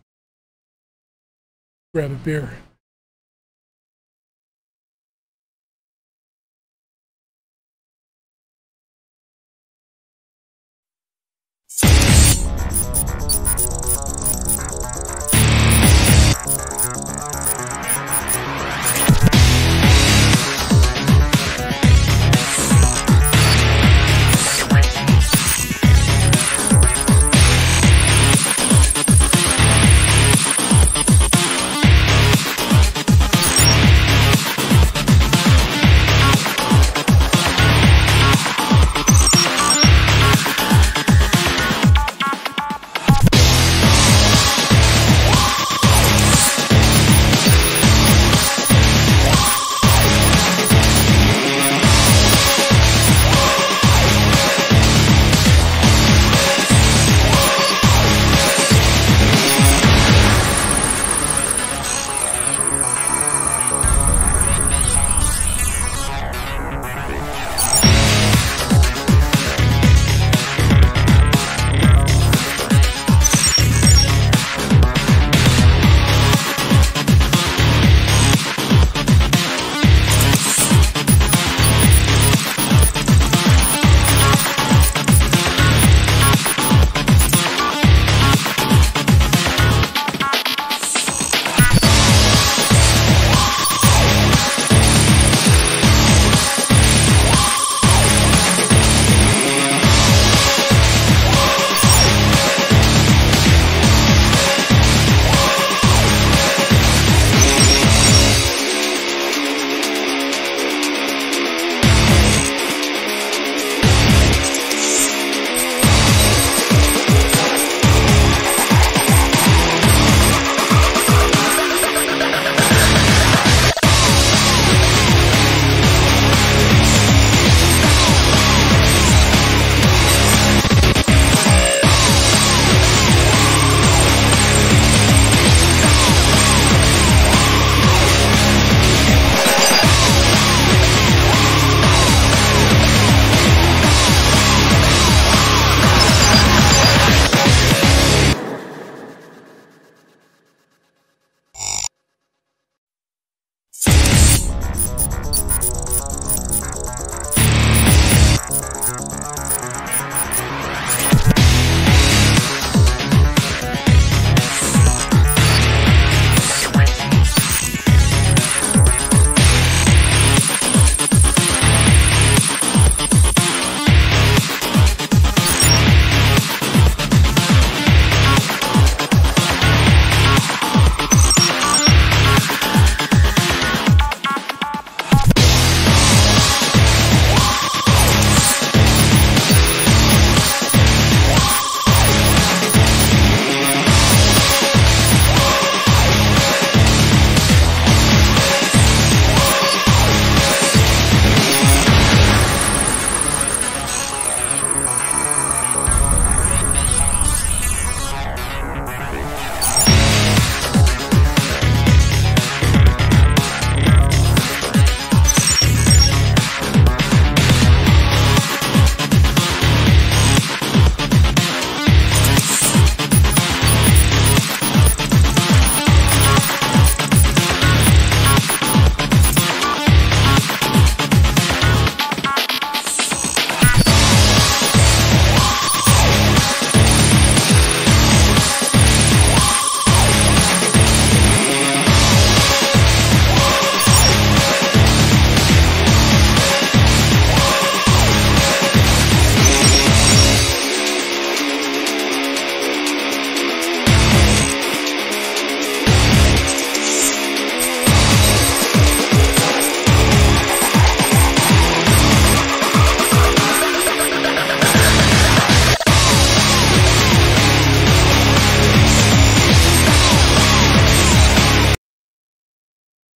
Grab a beer.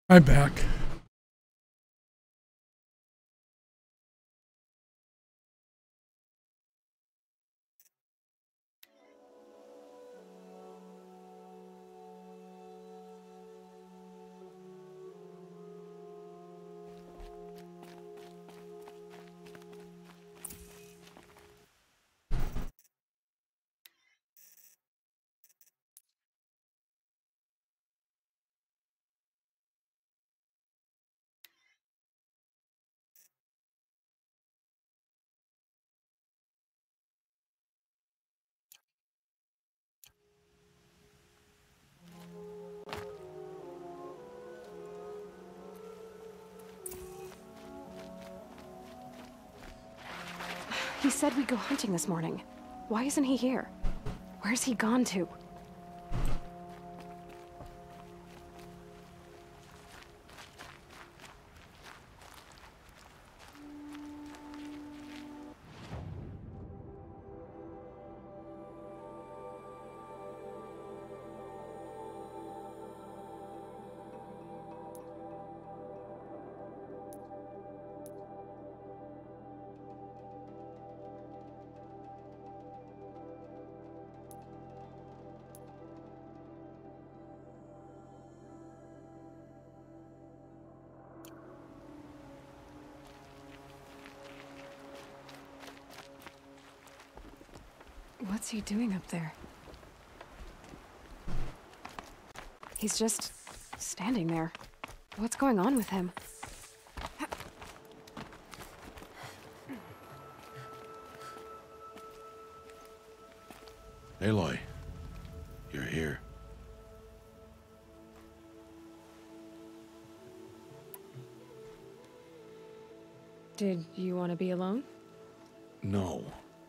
I'm back. He said we'd go hunting this morning. Why isn't he here? Where's he gone to? What's he doing up there? He's just standing there. What's going on with him? Aloy, you're here. Did you want to be alone? No.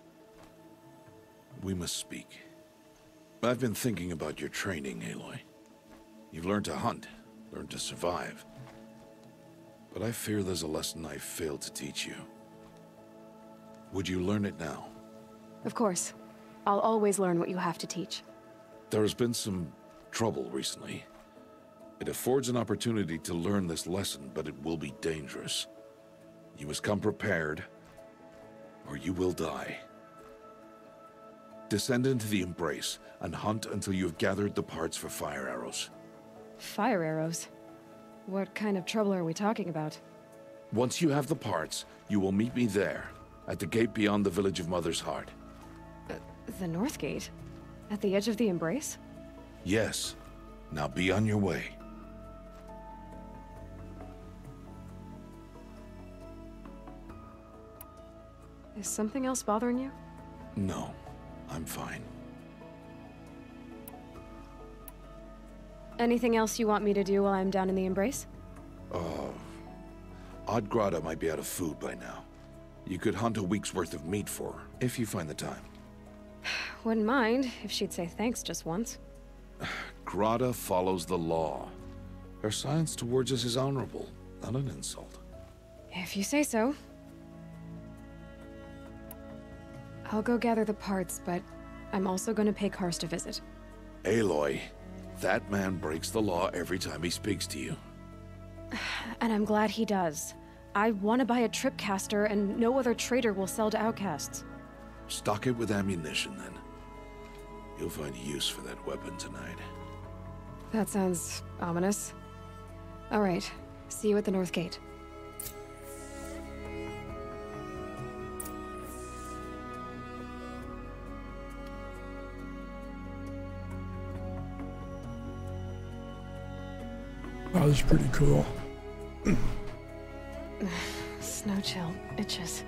We must speak. I've been thinking about your training, Aloy. You've learned to hunt, learned to survive. But I fear there's a lesson I failed to teach you. Would you learn it now? Of course. I'll always learn what you have to teach. There has been some trouble recently. It affords an opportunity to learn this lesson, but it will be dangerous. You must come prepared, or you will die. Descend into the Embrace and hunt until you have gathered the parts for fire arrows. Fire arrows? What kind of trouble are we talking about? Once you have the parts, you will meet me there, at the gate beyond the village of Mother's Heart. The North Gate? At the edge of the Embrace? Yes. Now be on your way. Is something else bothering you? No, I'm fine. Anything else you want me to do while I'm down in the Embrace? Odd Grata might be out of food by now. You could hunt a week's worth of meat for her, if you find the time. Wouldn't mind if she'd say thanks just once. Grata follows the law. Her silence towards us is honorable, not an insult. If you say so. I'll go gather the parts, but I'm also going to pay Karst a visit. Aloy, that man breaks the law every time he speaks to you. And I'm glad he does. I want to buy a tripcaster, and no other trader will sell to outcasts. Stock it with ammunition, then. You'll find use for that weapon tonight. That sounds ominous. All right, see you at the North Gate. Wow, this is pretty cool. Snow chill itches.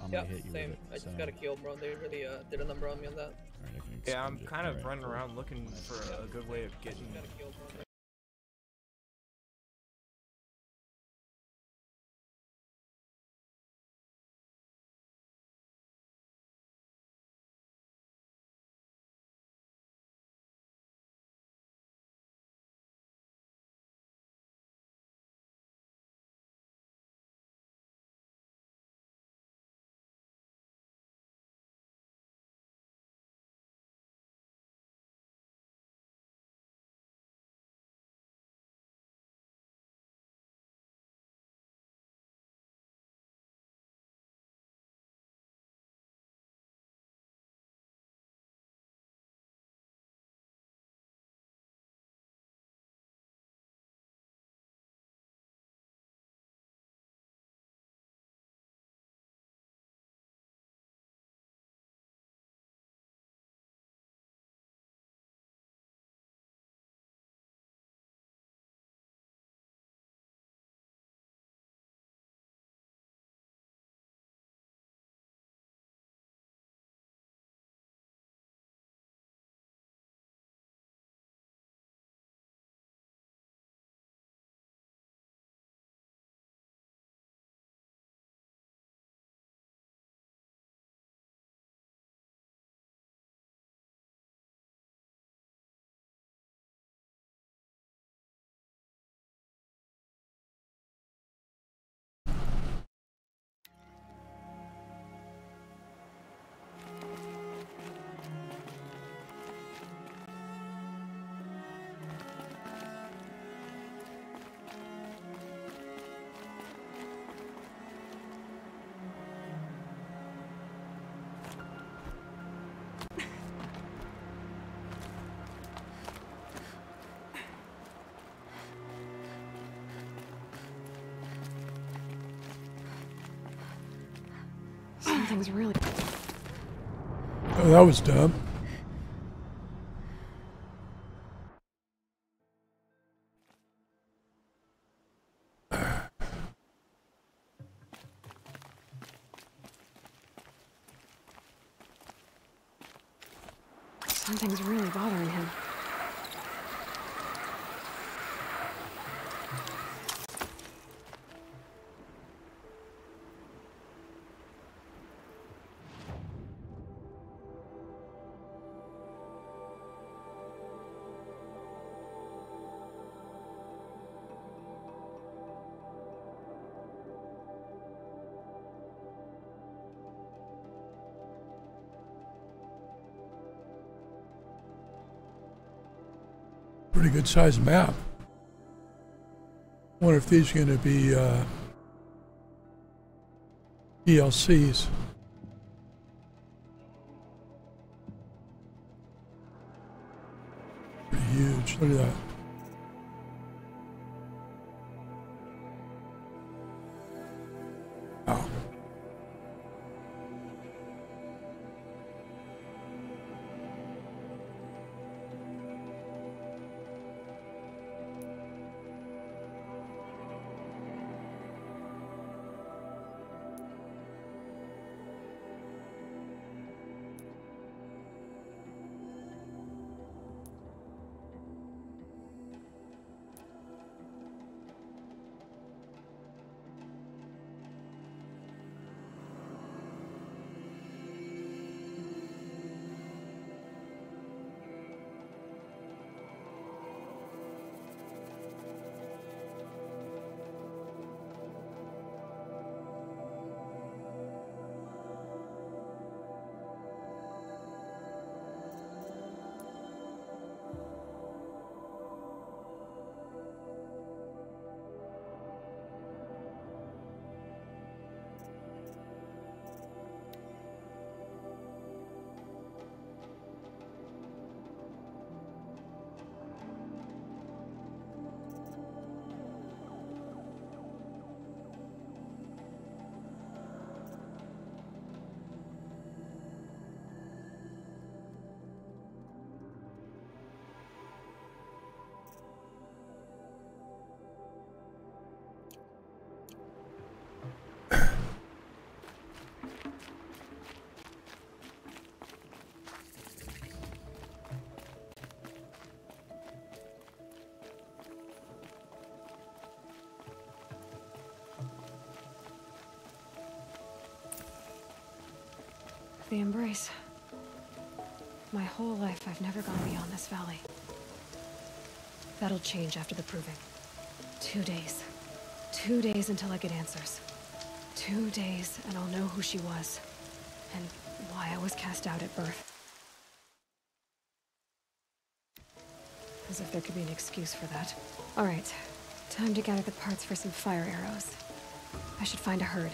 I'm Yeah, gonna hit you same. with it. I just so. got a kill, bro. They really did a number on me on that. Alright, I can Yeah, I'm expunge it. kind of Alright, running cool. around looking for a good way of getting. Got a kill, bro. Something's really... Oh, that was dumb. Something's really bothering him. Pretty good sized map. Wonder if these are going to be DLCs. Pretty huge. Look at that. Wow. the embrace. My whole life, I've never gone beyond this valley. That'll change after the proving. 2 days. 2 days until I get answers. 2 days, and I'll know who she was. And why I was cast out at birth. As if there could be an excuse for that. Alright, time to gather the parts for some fire arrows. I should find a herd.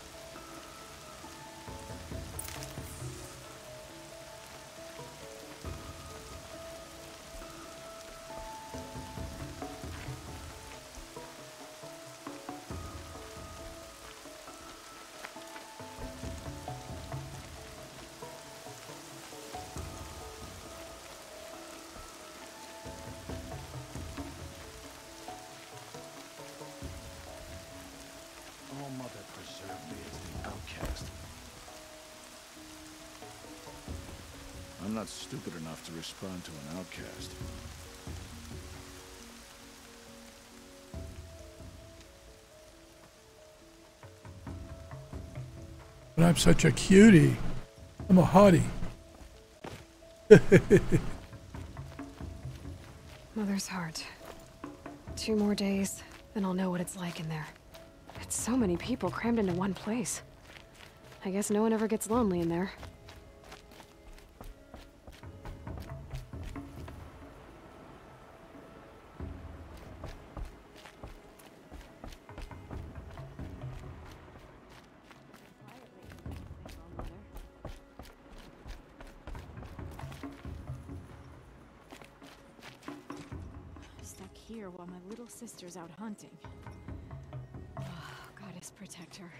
Oh, Mother preserve me as the outcast. I'm not stupid enough to respond to an outcast. But I'm such a cutie. I'm a hottie. Mother's heart. 2 more days, then I'll know what it's like in there. It's so many people crammed into one place. I guess no one ever gets lonely in there. Stuck here while my little sister's out hunting. Oh, goddess protect her.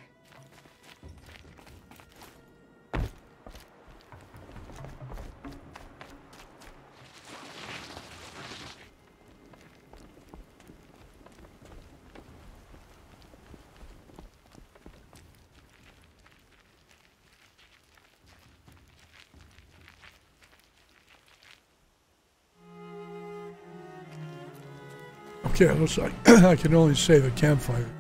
Okay, it looks like I can only save a campfire.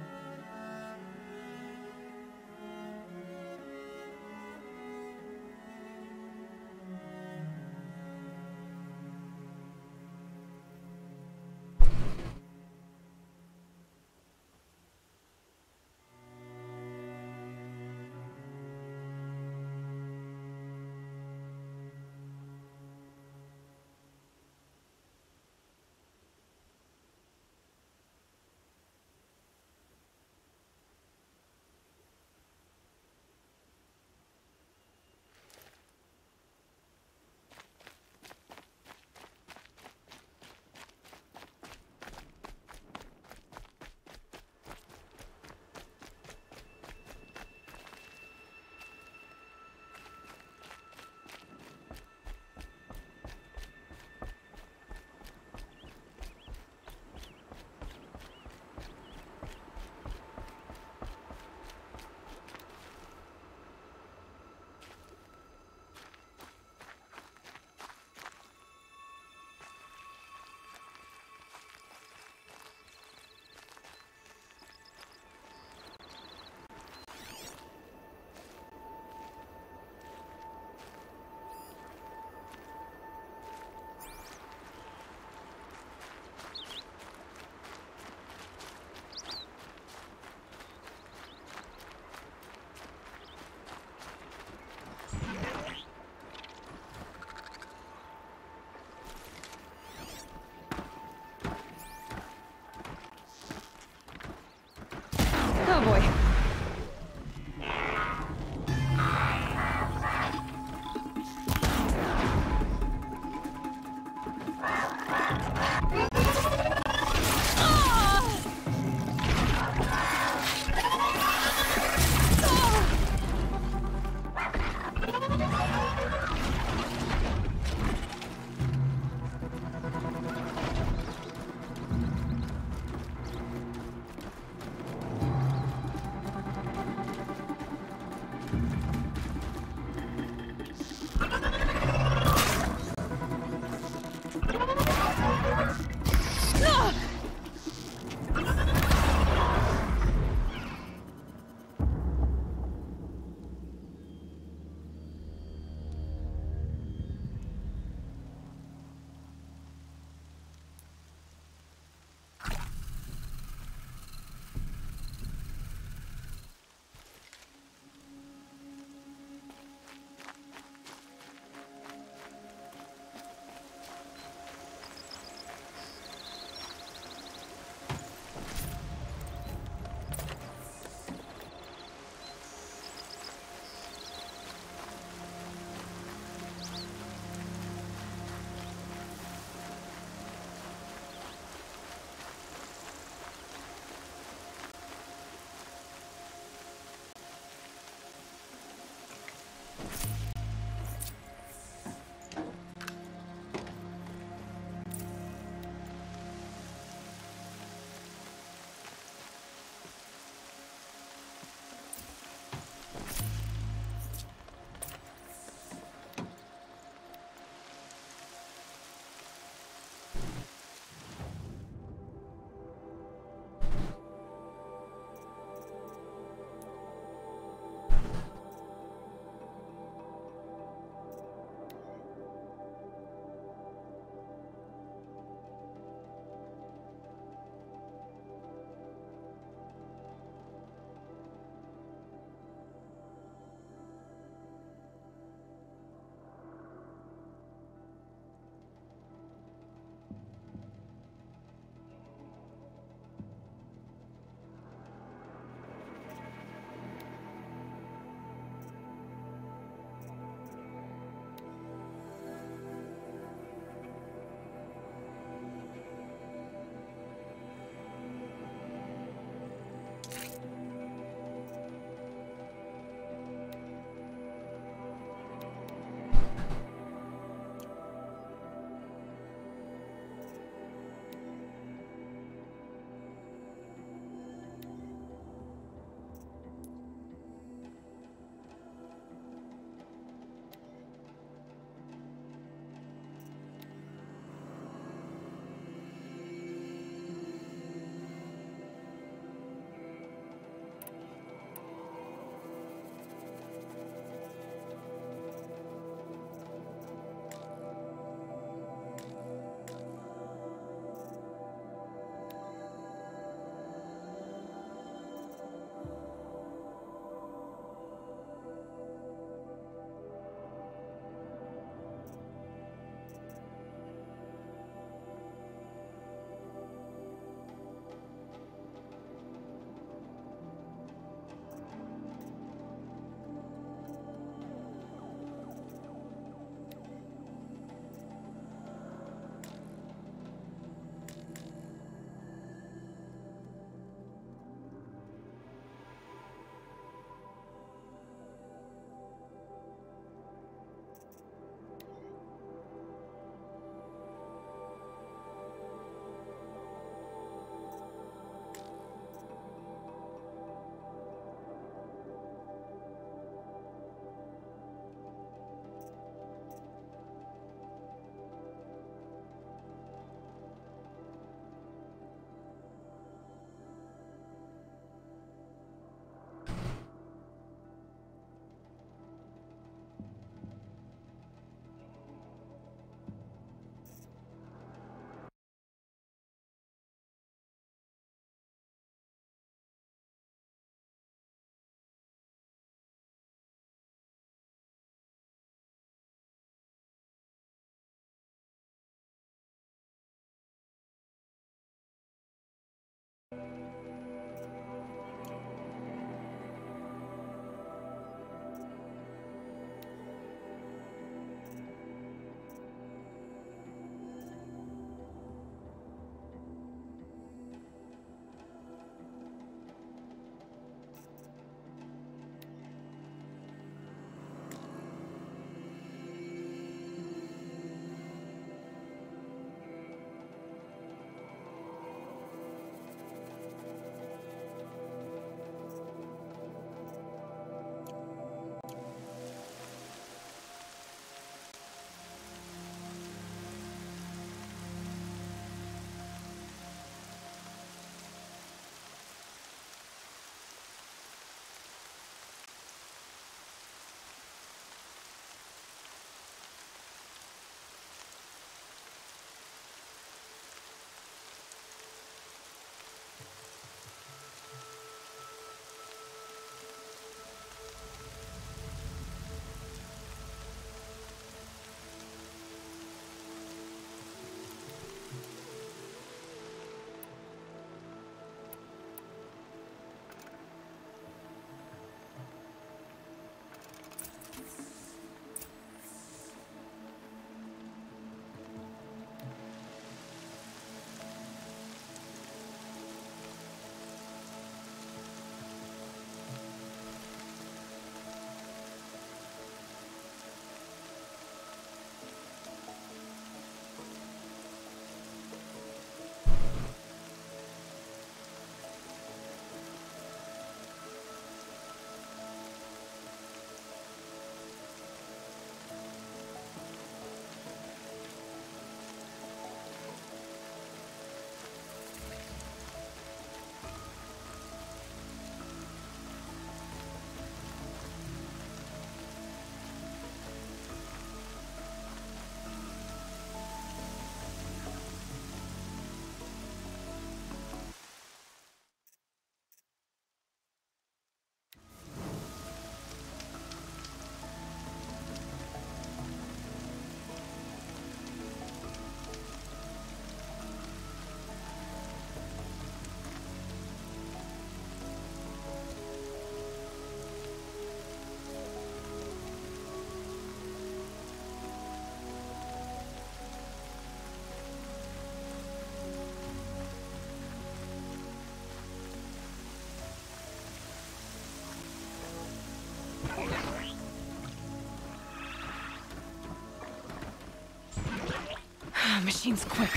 Machines, quick.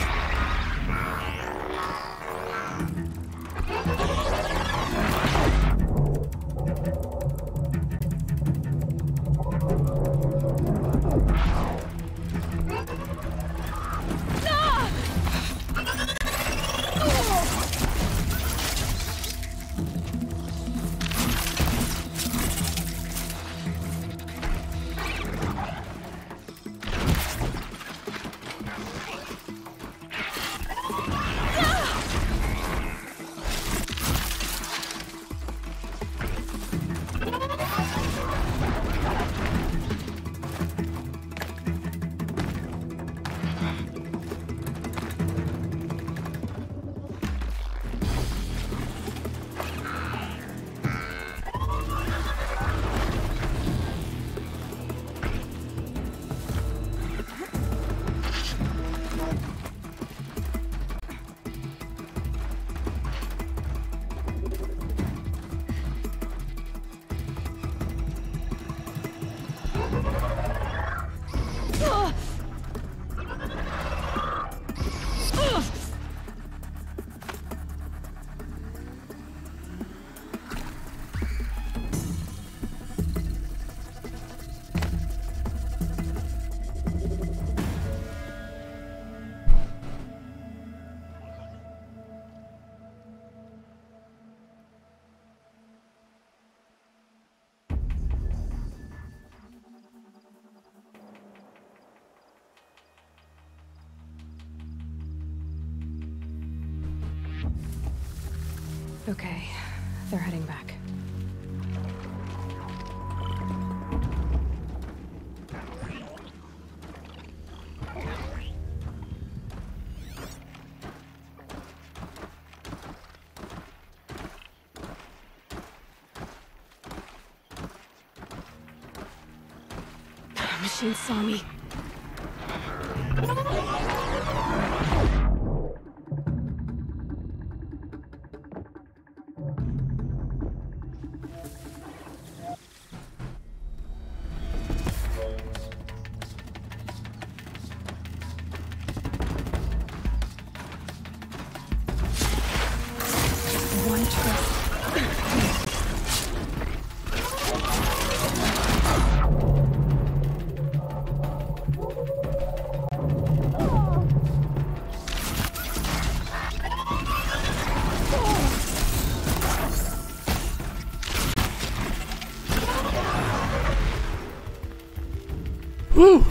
Okay, they're heading back. Machine saw me. One trust. Woo!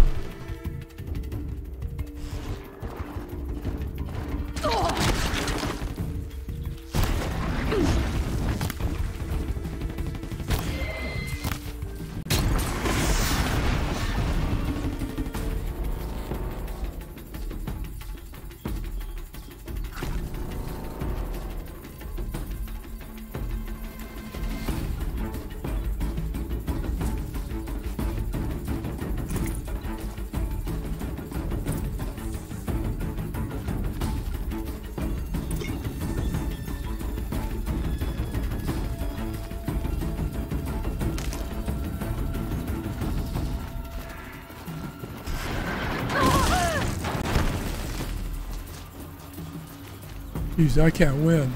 Jeez, I can't win.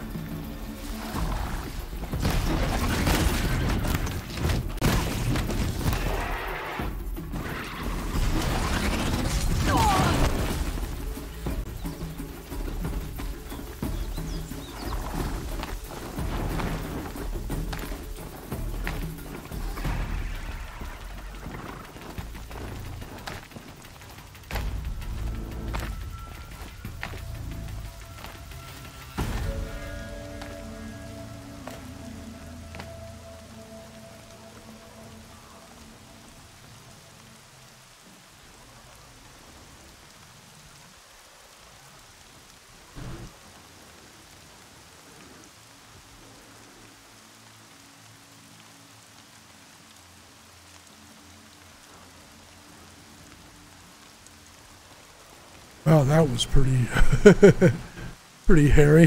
Wow, that was pretty, pretty hairy.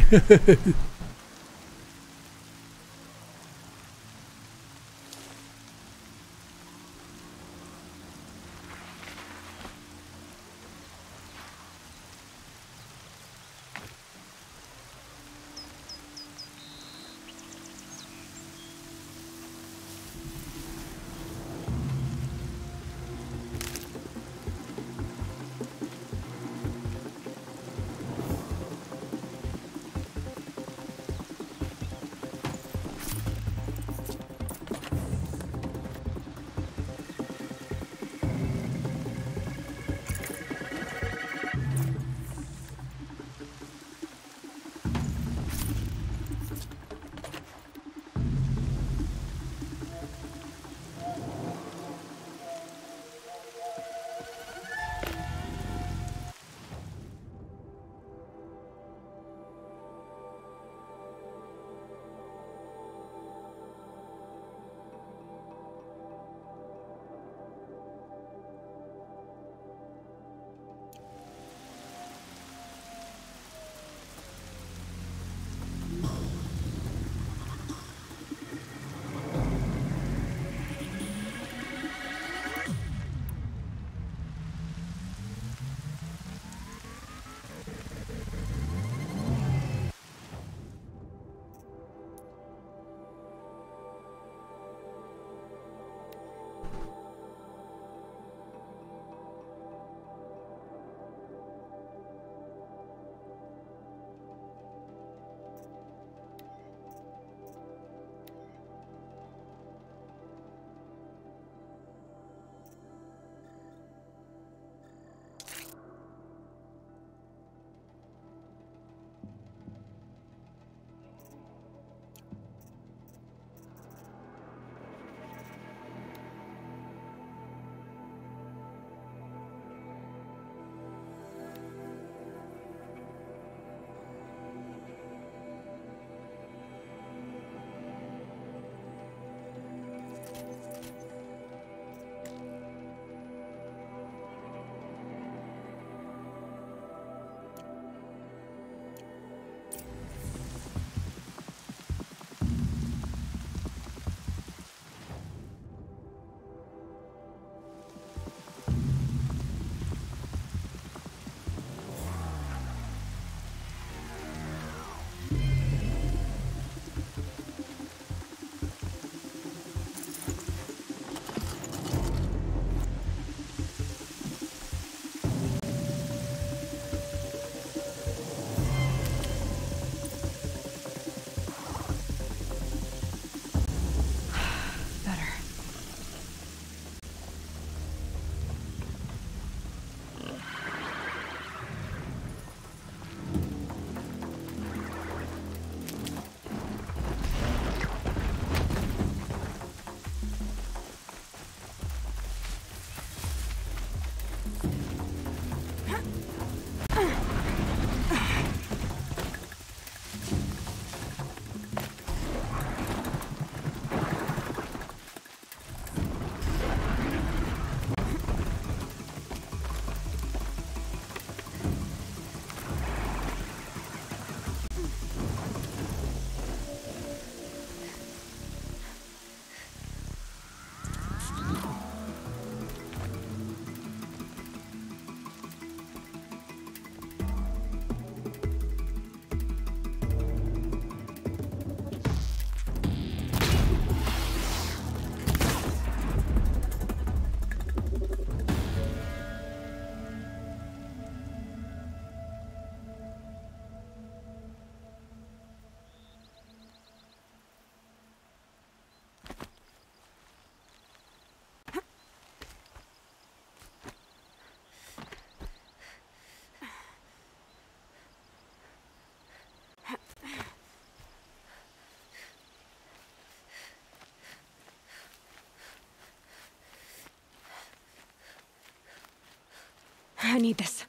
I need this.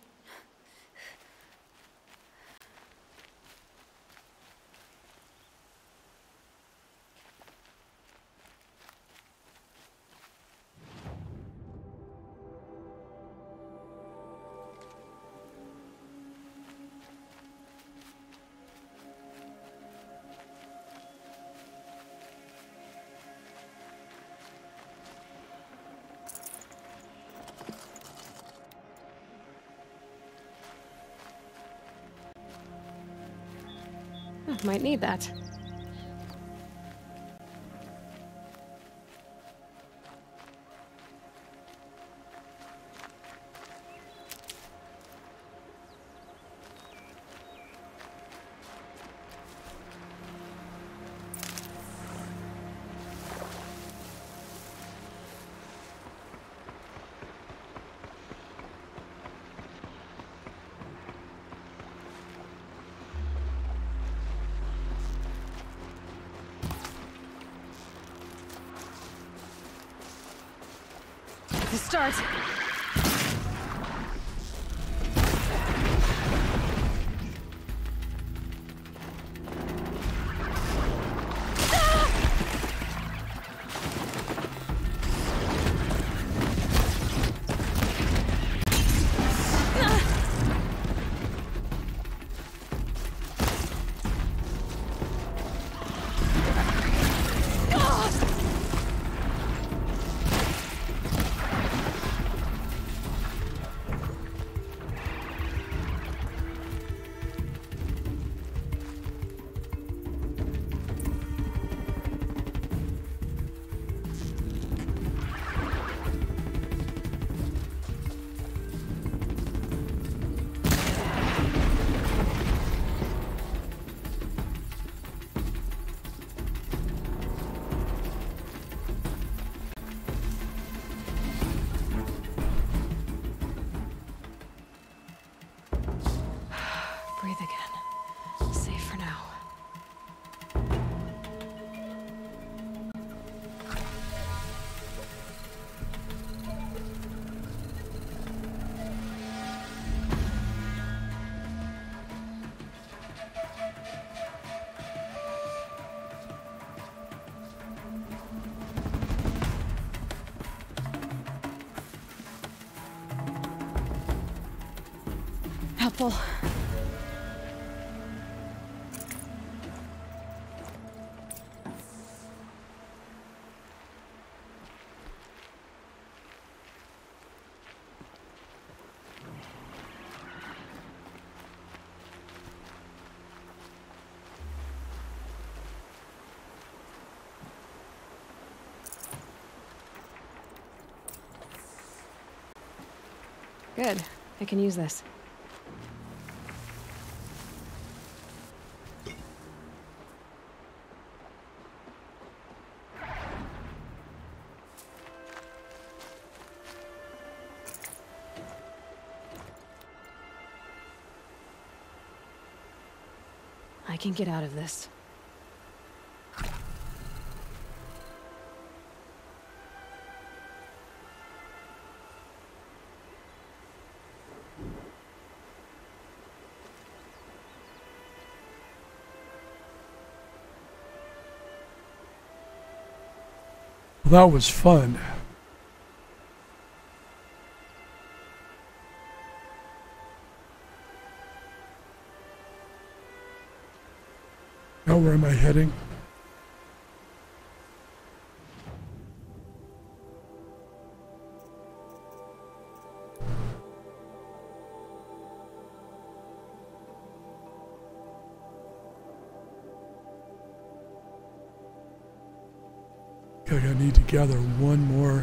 Might need that. To start. Breathe again. Safe for now. Helpful. Good. I can use this. I can get out of this. Well, that was fun. Now where am I heading? Okay, I need to gather one more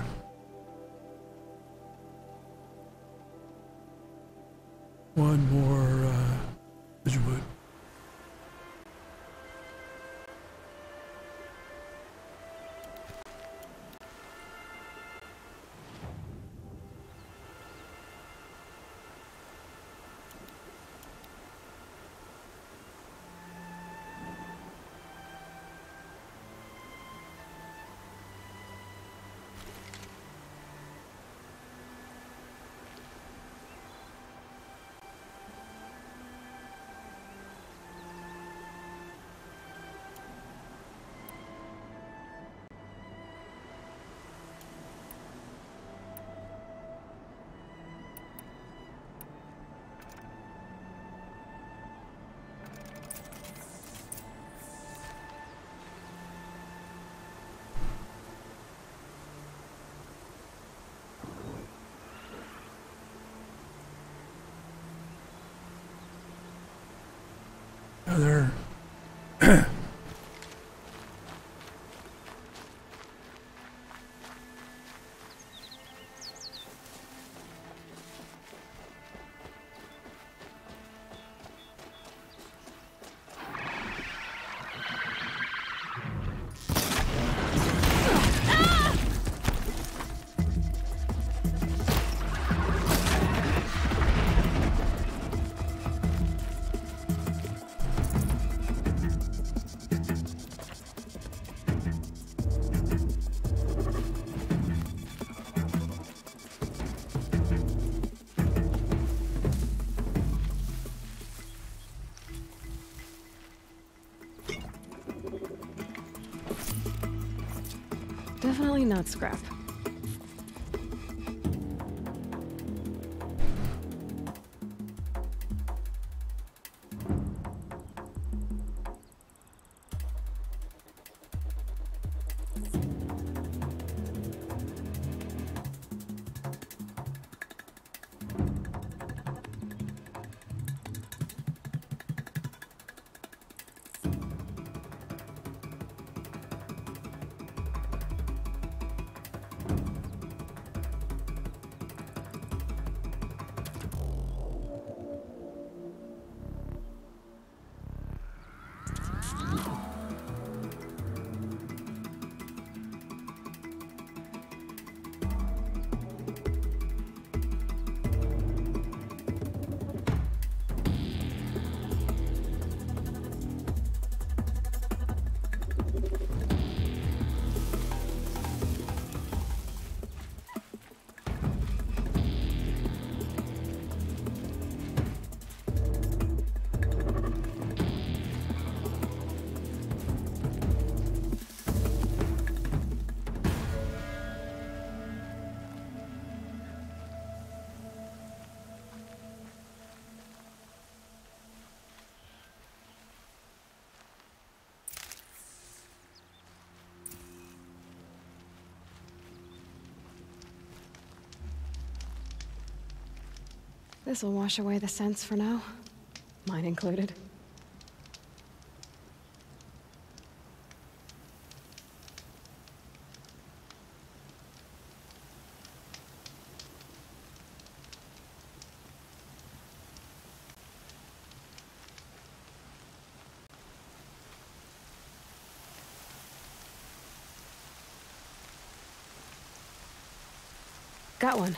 Edgewood. They're Definitely not scrap. This'll wash away the scents for now. Mine included. Got one.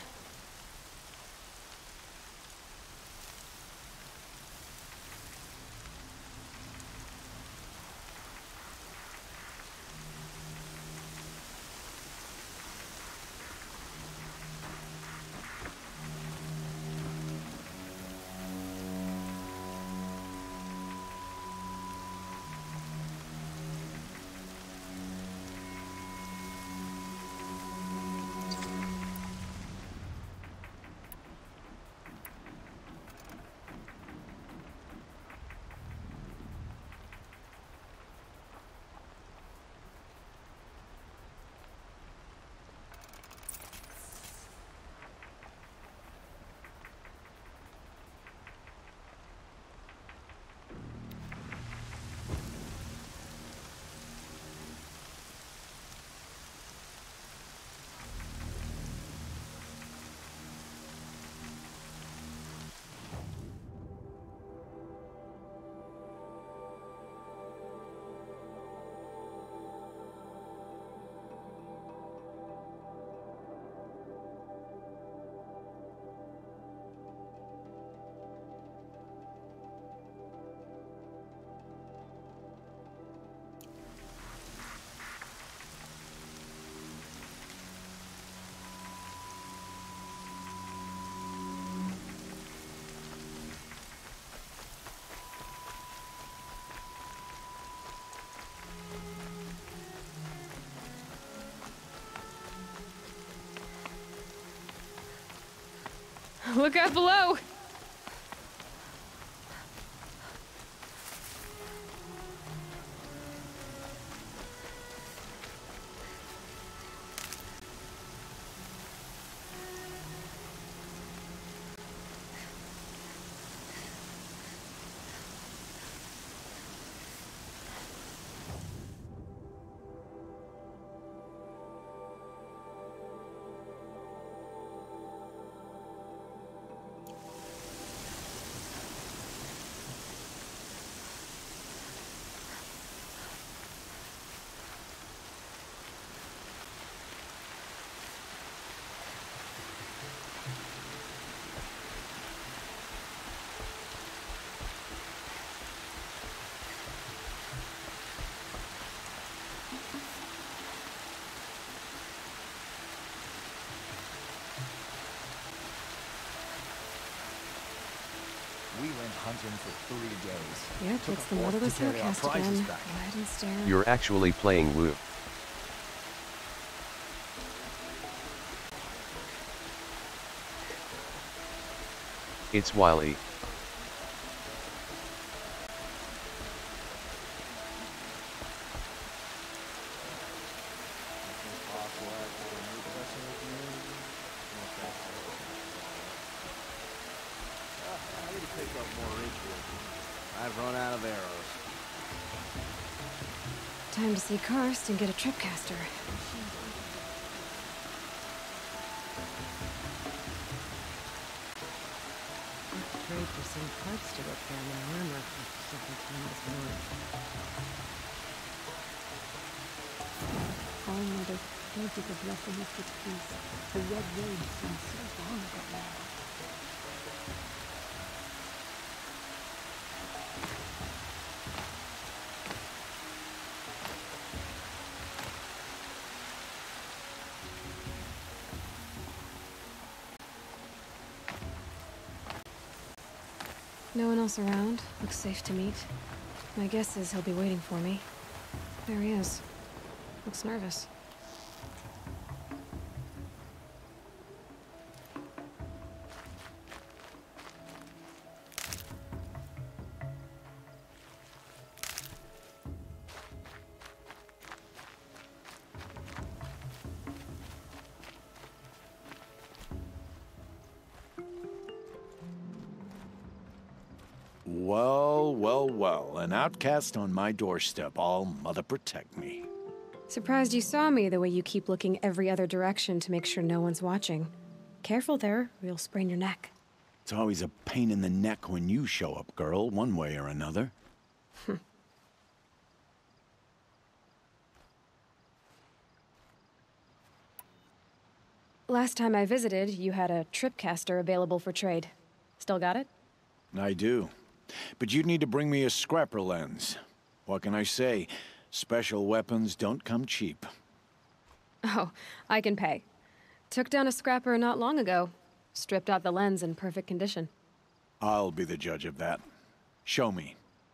Look out below! We went hunting for 3 days. Yep, Took it's a the fork motherless to carry our outcast prizes again. back. Red and stare. You're actually playing Woo. It's Wily. I need to pick up more rituals. I've run out of arrows. Time to see Karst and get a tripcaster. Trade for some parts to repair my armor for second time this month. Oh, Mother, thank you for blessing us with peace. The Red Road seems so long ago now. No one else around. Looks safe to meet. My guess is he'll be waiting for me. There he is. Looks nervous. Well, well, well. An outcast on my doorstep. All mother protect me. Surprised you saw me the way you keep looking every other direction to make sure no one's watching. Careful there, or you'll sprain your neck. It's always a pain in the neck when you show up, girl, one way or another. Last time I visited, you had a tripcaster available for trade. Still got it? I do. But you'd need to bring me a scrapper lens. What can I say? Special weapons don't come cheap. Oh, I can pay. Took down a scrapper not long ago. Stripped out the lens in perfect condition. I'll be the judge of that. Show me.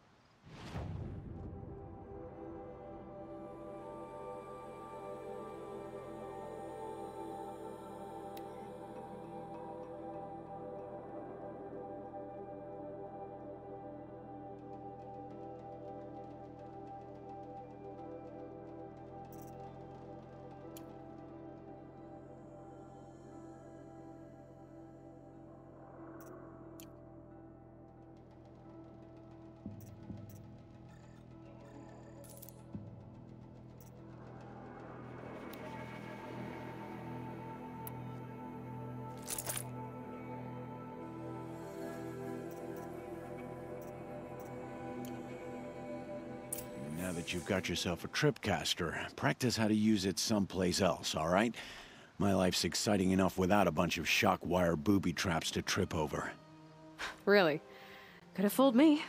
Now that you've got yourself a tripcaster, practice how to use it someplace else, all right? My life's exciting enough without a bunch of shock wire booby traps to trip over. Really? Could have fooled me.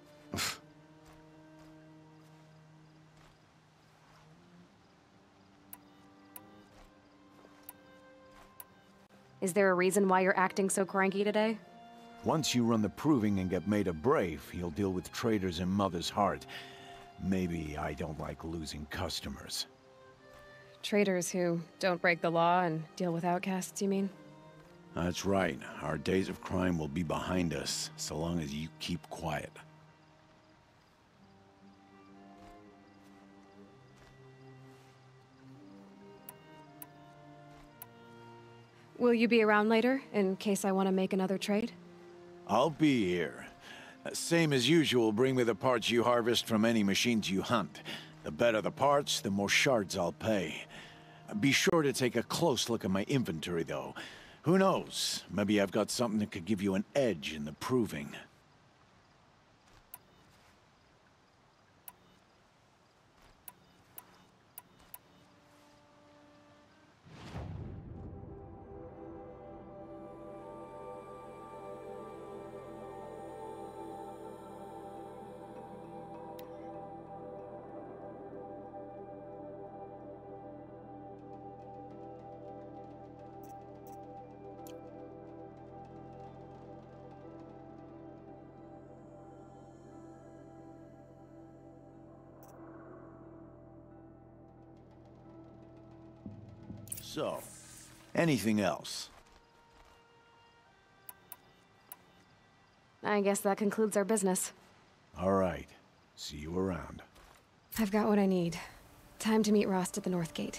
Is there a reason why you're acting so cranky today? Once you run the proving and get made a brave, you'll deal with traitors in Mother's Heart. Maybe I don't like losing customers. Traitors who don't break the law and deal with outcasts, you mean? That's right. Our days of crime will be behind us, so long as you keep quiet. Will you be around later, in case I want to make another trade? I'll be here. Same as usual, bring me the parts you harvest from any machines you hunt. The better the parts, the more shards I'll pay. Be sure to take a close look at my inventory, though. Who knows? Maybe I've got something that could give you an edge in the proving. So, anything else? I guess that concludes our business. All right. See you around. I've got what I need. Time to meet Rost at the North Gate.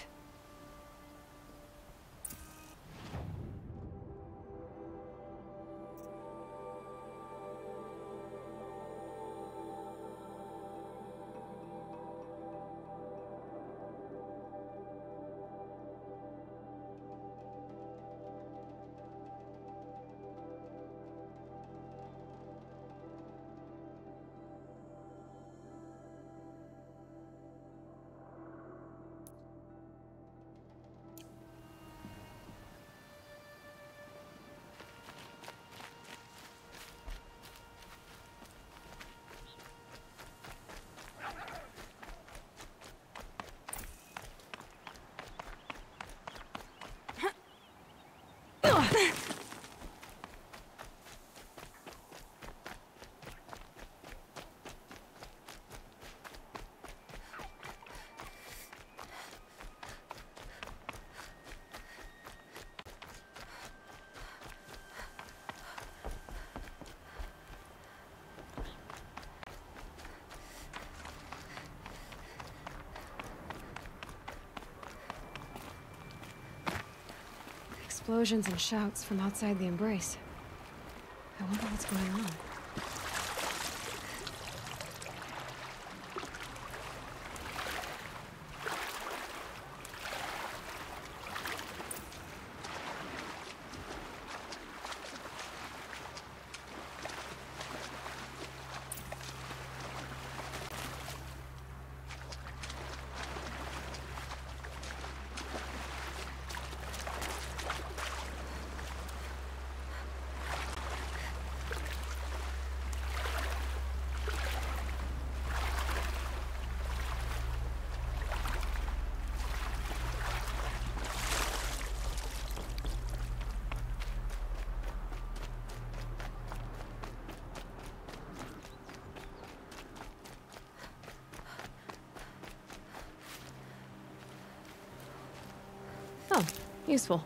Explosions and shouts from outside the Embrace. I wonder what's going on. Oh, useful.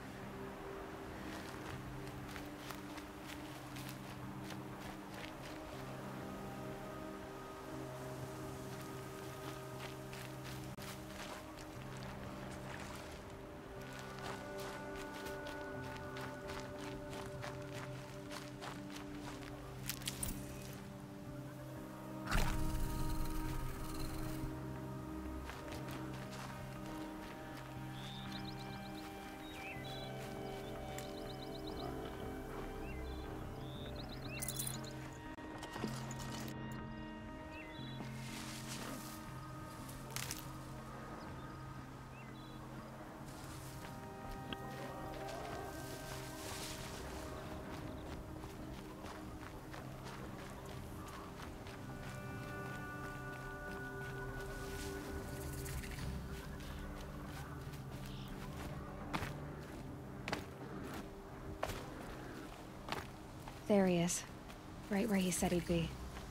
There he is. Right where he said he'd be.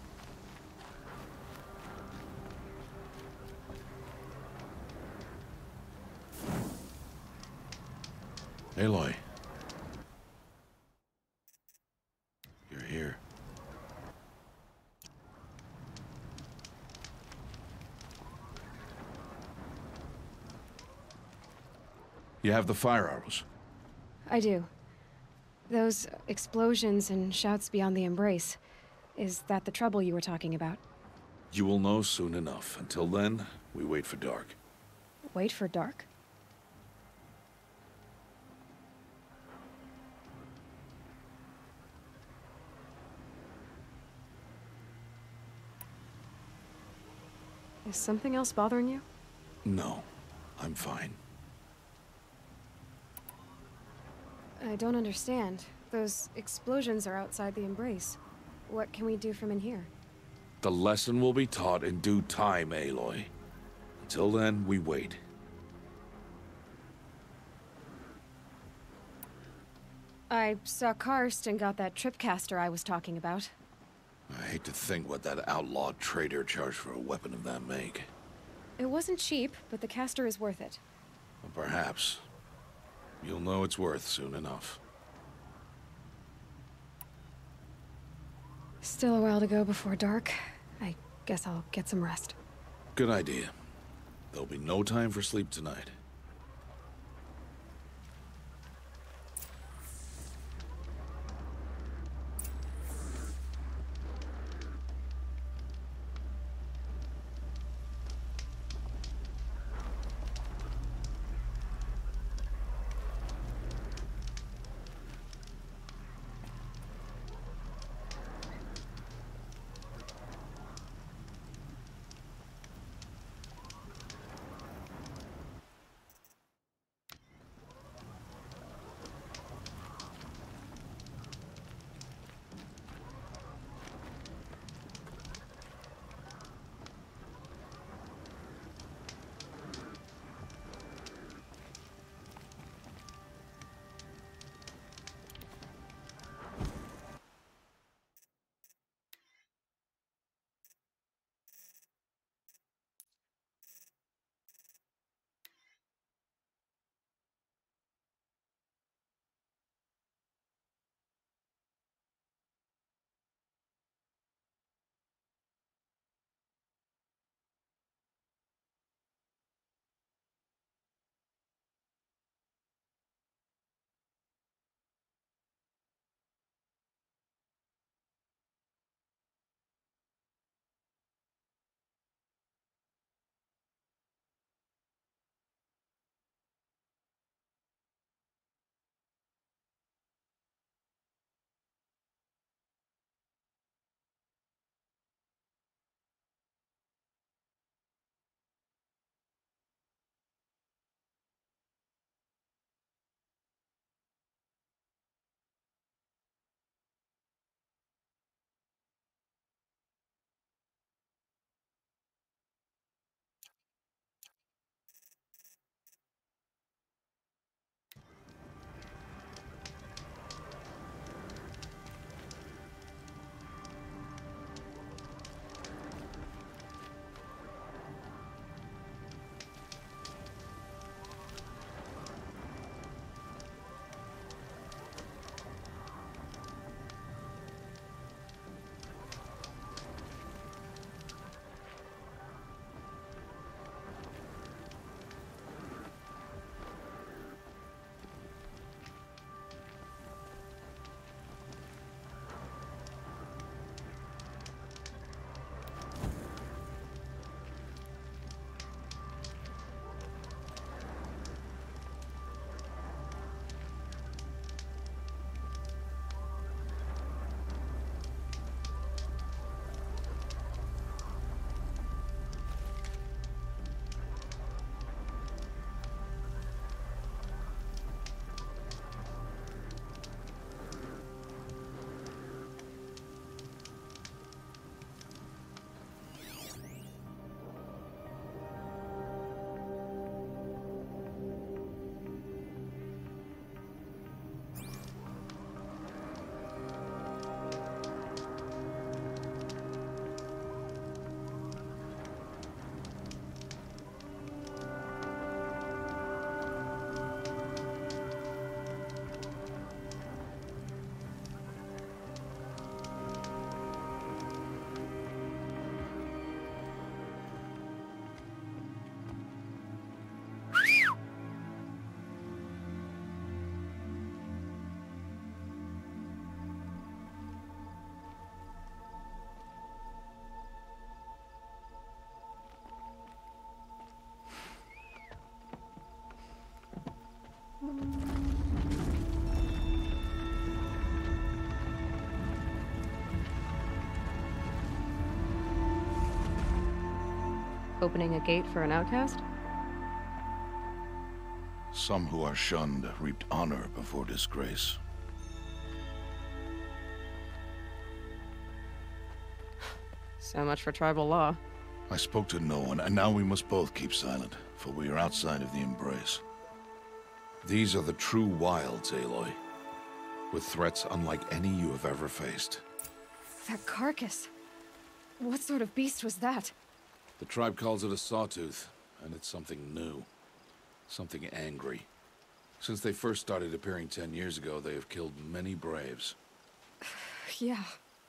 Aloy. You're here. You have the fire arrows. I do. Those explosions and shouts beyond the Embrace. Is that the trouble you were talking about? You will know soon enough. Until then, we wait for dark. Wait for dark? Is something else bothering you? No, I'm fine. I don't understand. Those explosions are outside the Embrace. What can we do from in here? The lesson will be taught in due time, Aloy. Until then, we wait. I saw Karst and got that tripcaster I was talking about. I hate to think what that outlaw trader charged for a weapon of that make. It wasn't cheap, but the caster is worth it. Well, perhaps. You'll know its worth soon enough. Still a while to go before dark. I guess I'll get some rest. Good idea. There'll be no time for sleep tonight. Opening a gate for an outcast? Some who are shunned reaped honor before disgrace. So much for tribal law. I spoke to no one, and now we must both keep silent, for we are outside of the Embrace. These are the true wilds, Aloy, with threats unlike any you have ever faced. That carcass. What sort of beast was that? The tribe calls it a sawtooth, and it's something new. Something angry. Since they first started appearing 10 years ago, they have killed many braves. Yeah.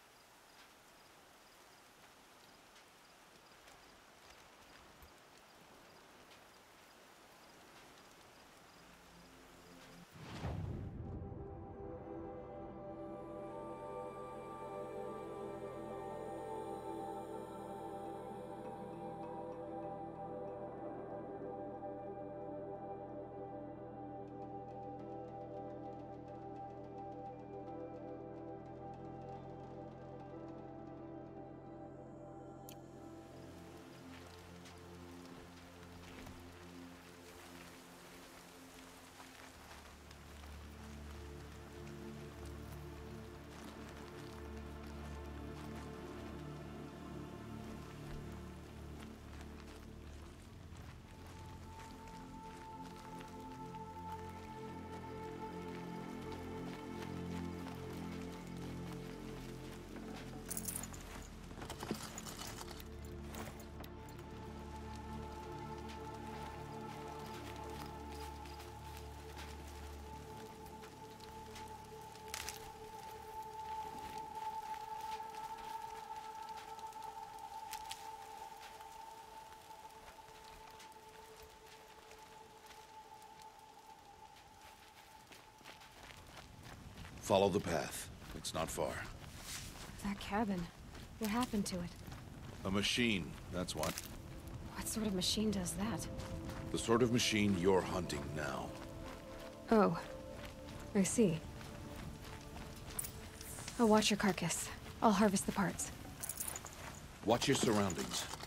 Follow the path. It's not far. That cabin. What happened to it? A machine, that's what. What sort of machine does that? The sort of machine you're hunting now. Oh. I see. I'll watch your carcass. I'll harvest the parts. Watch your surroundings.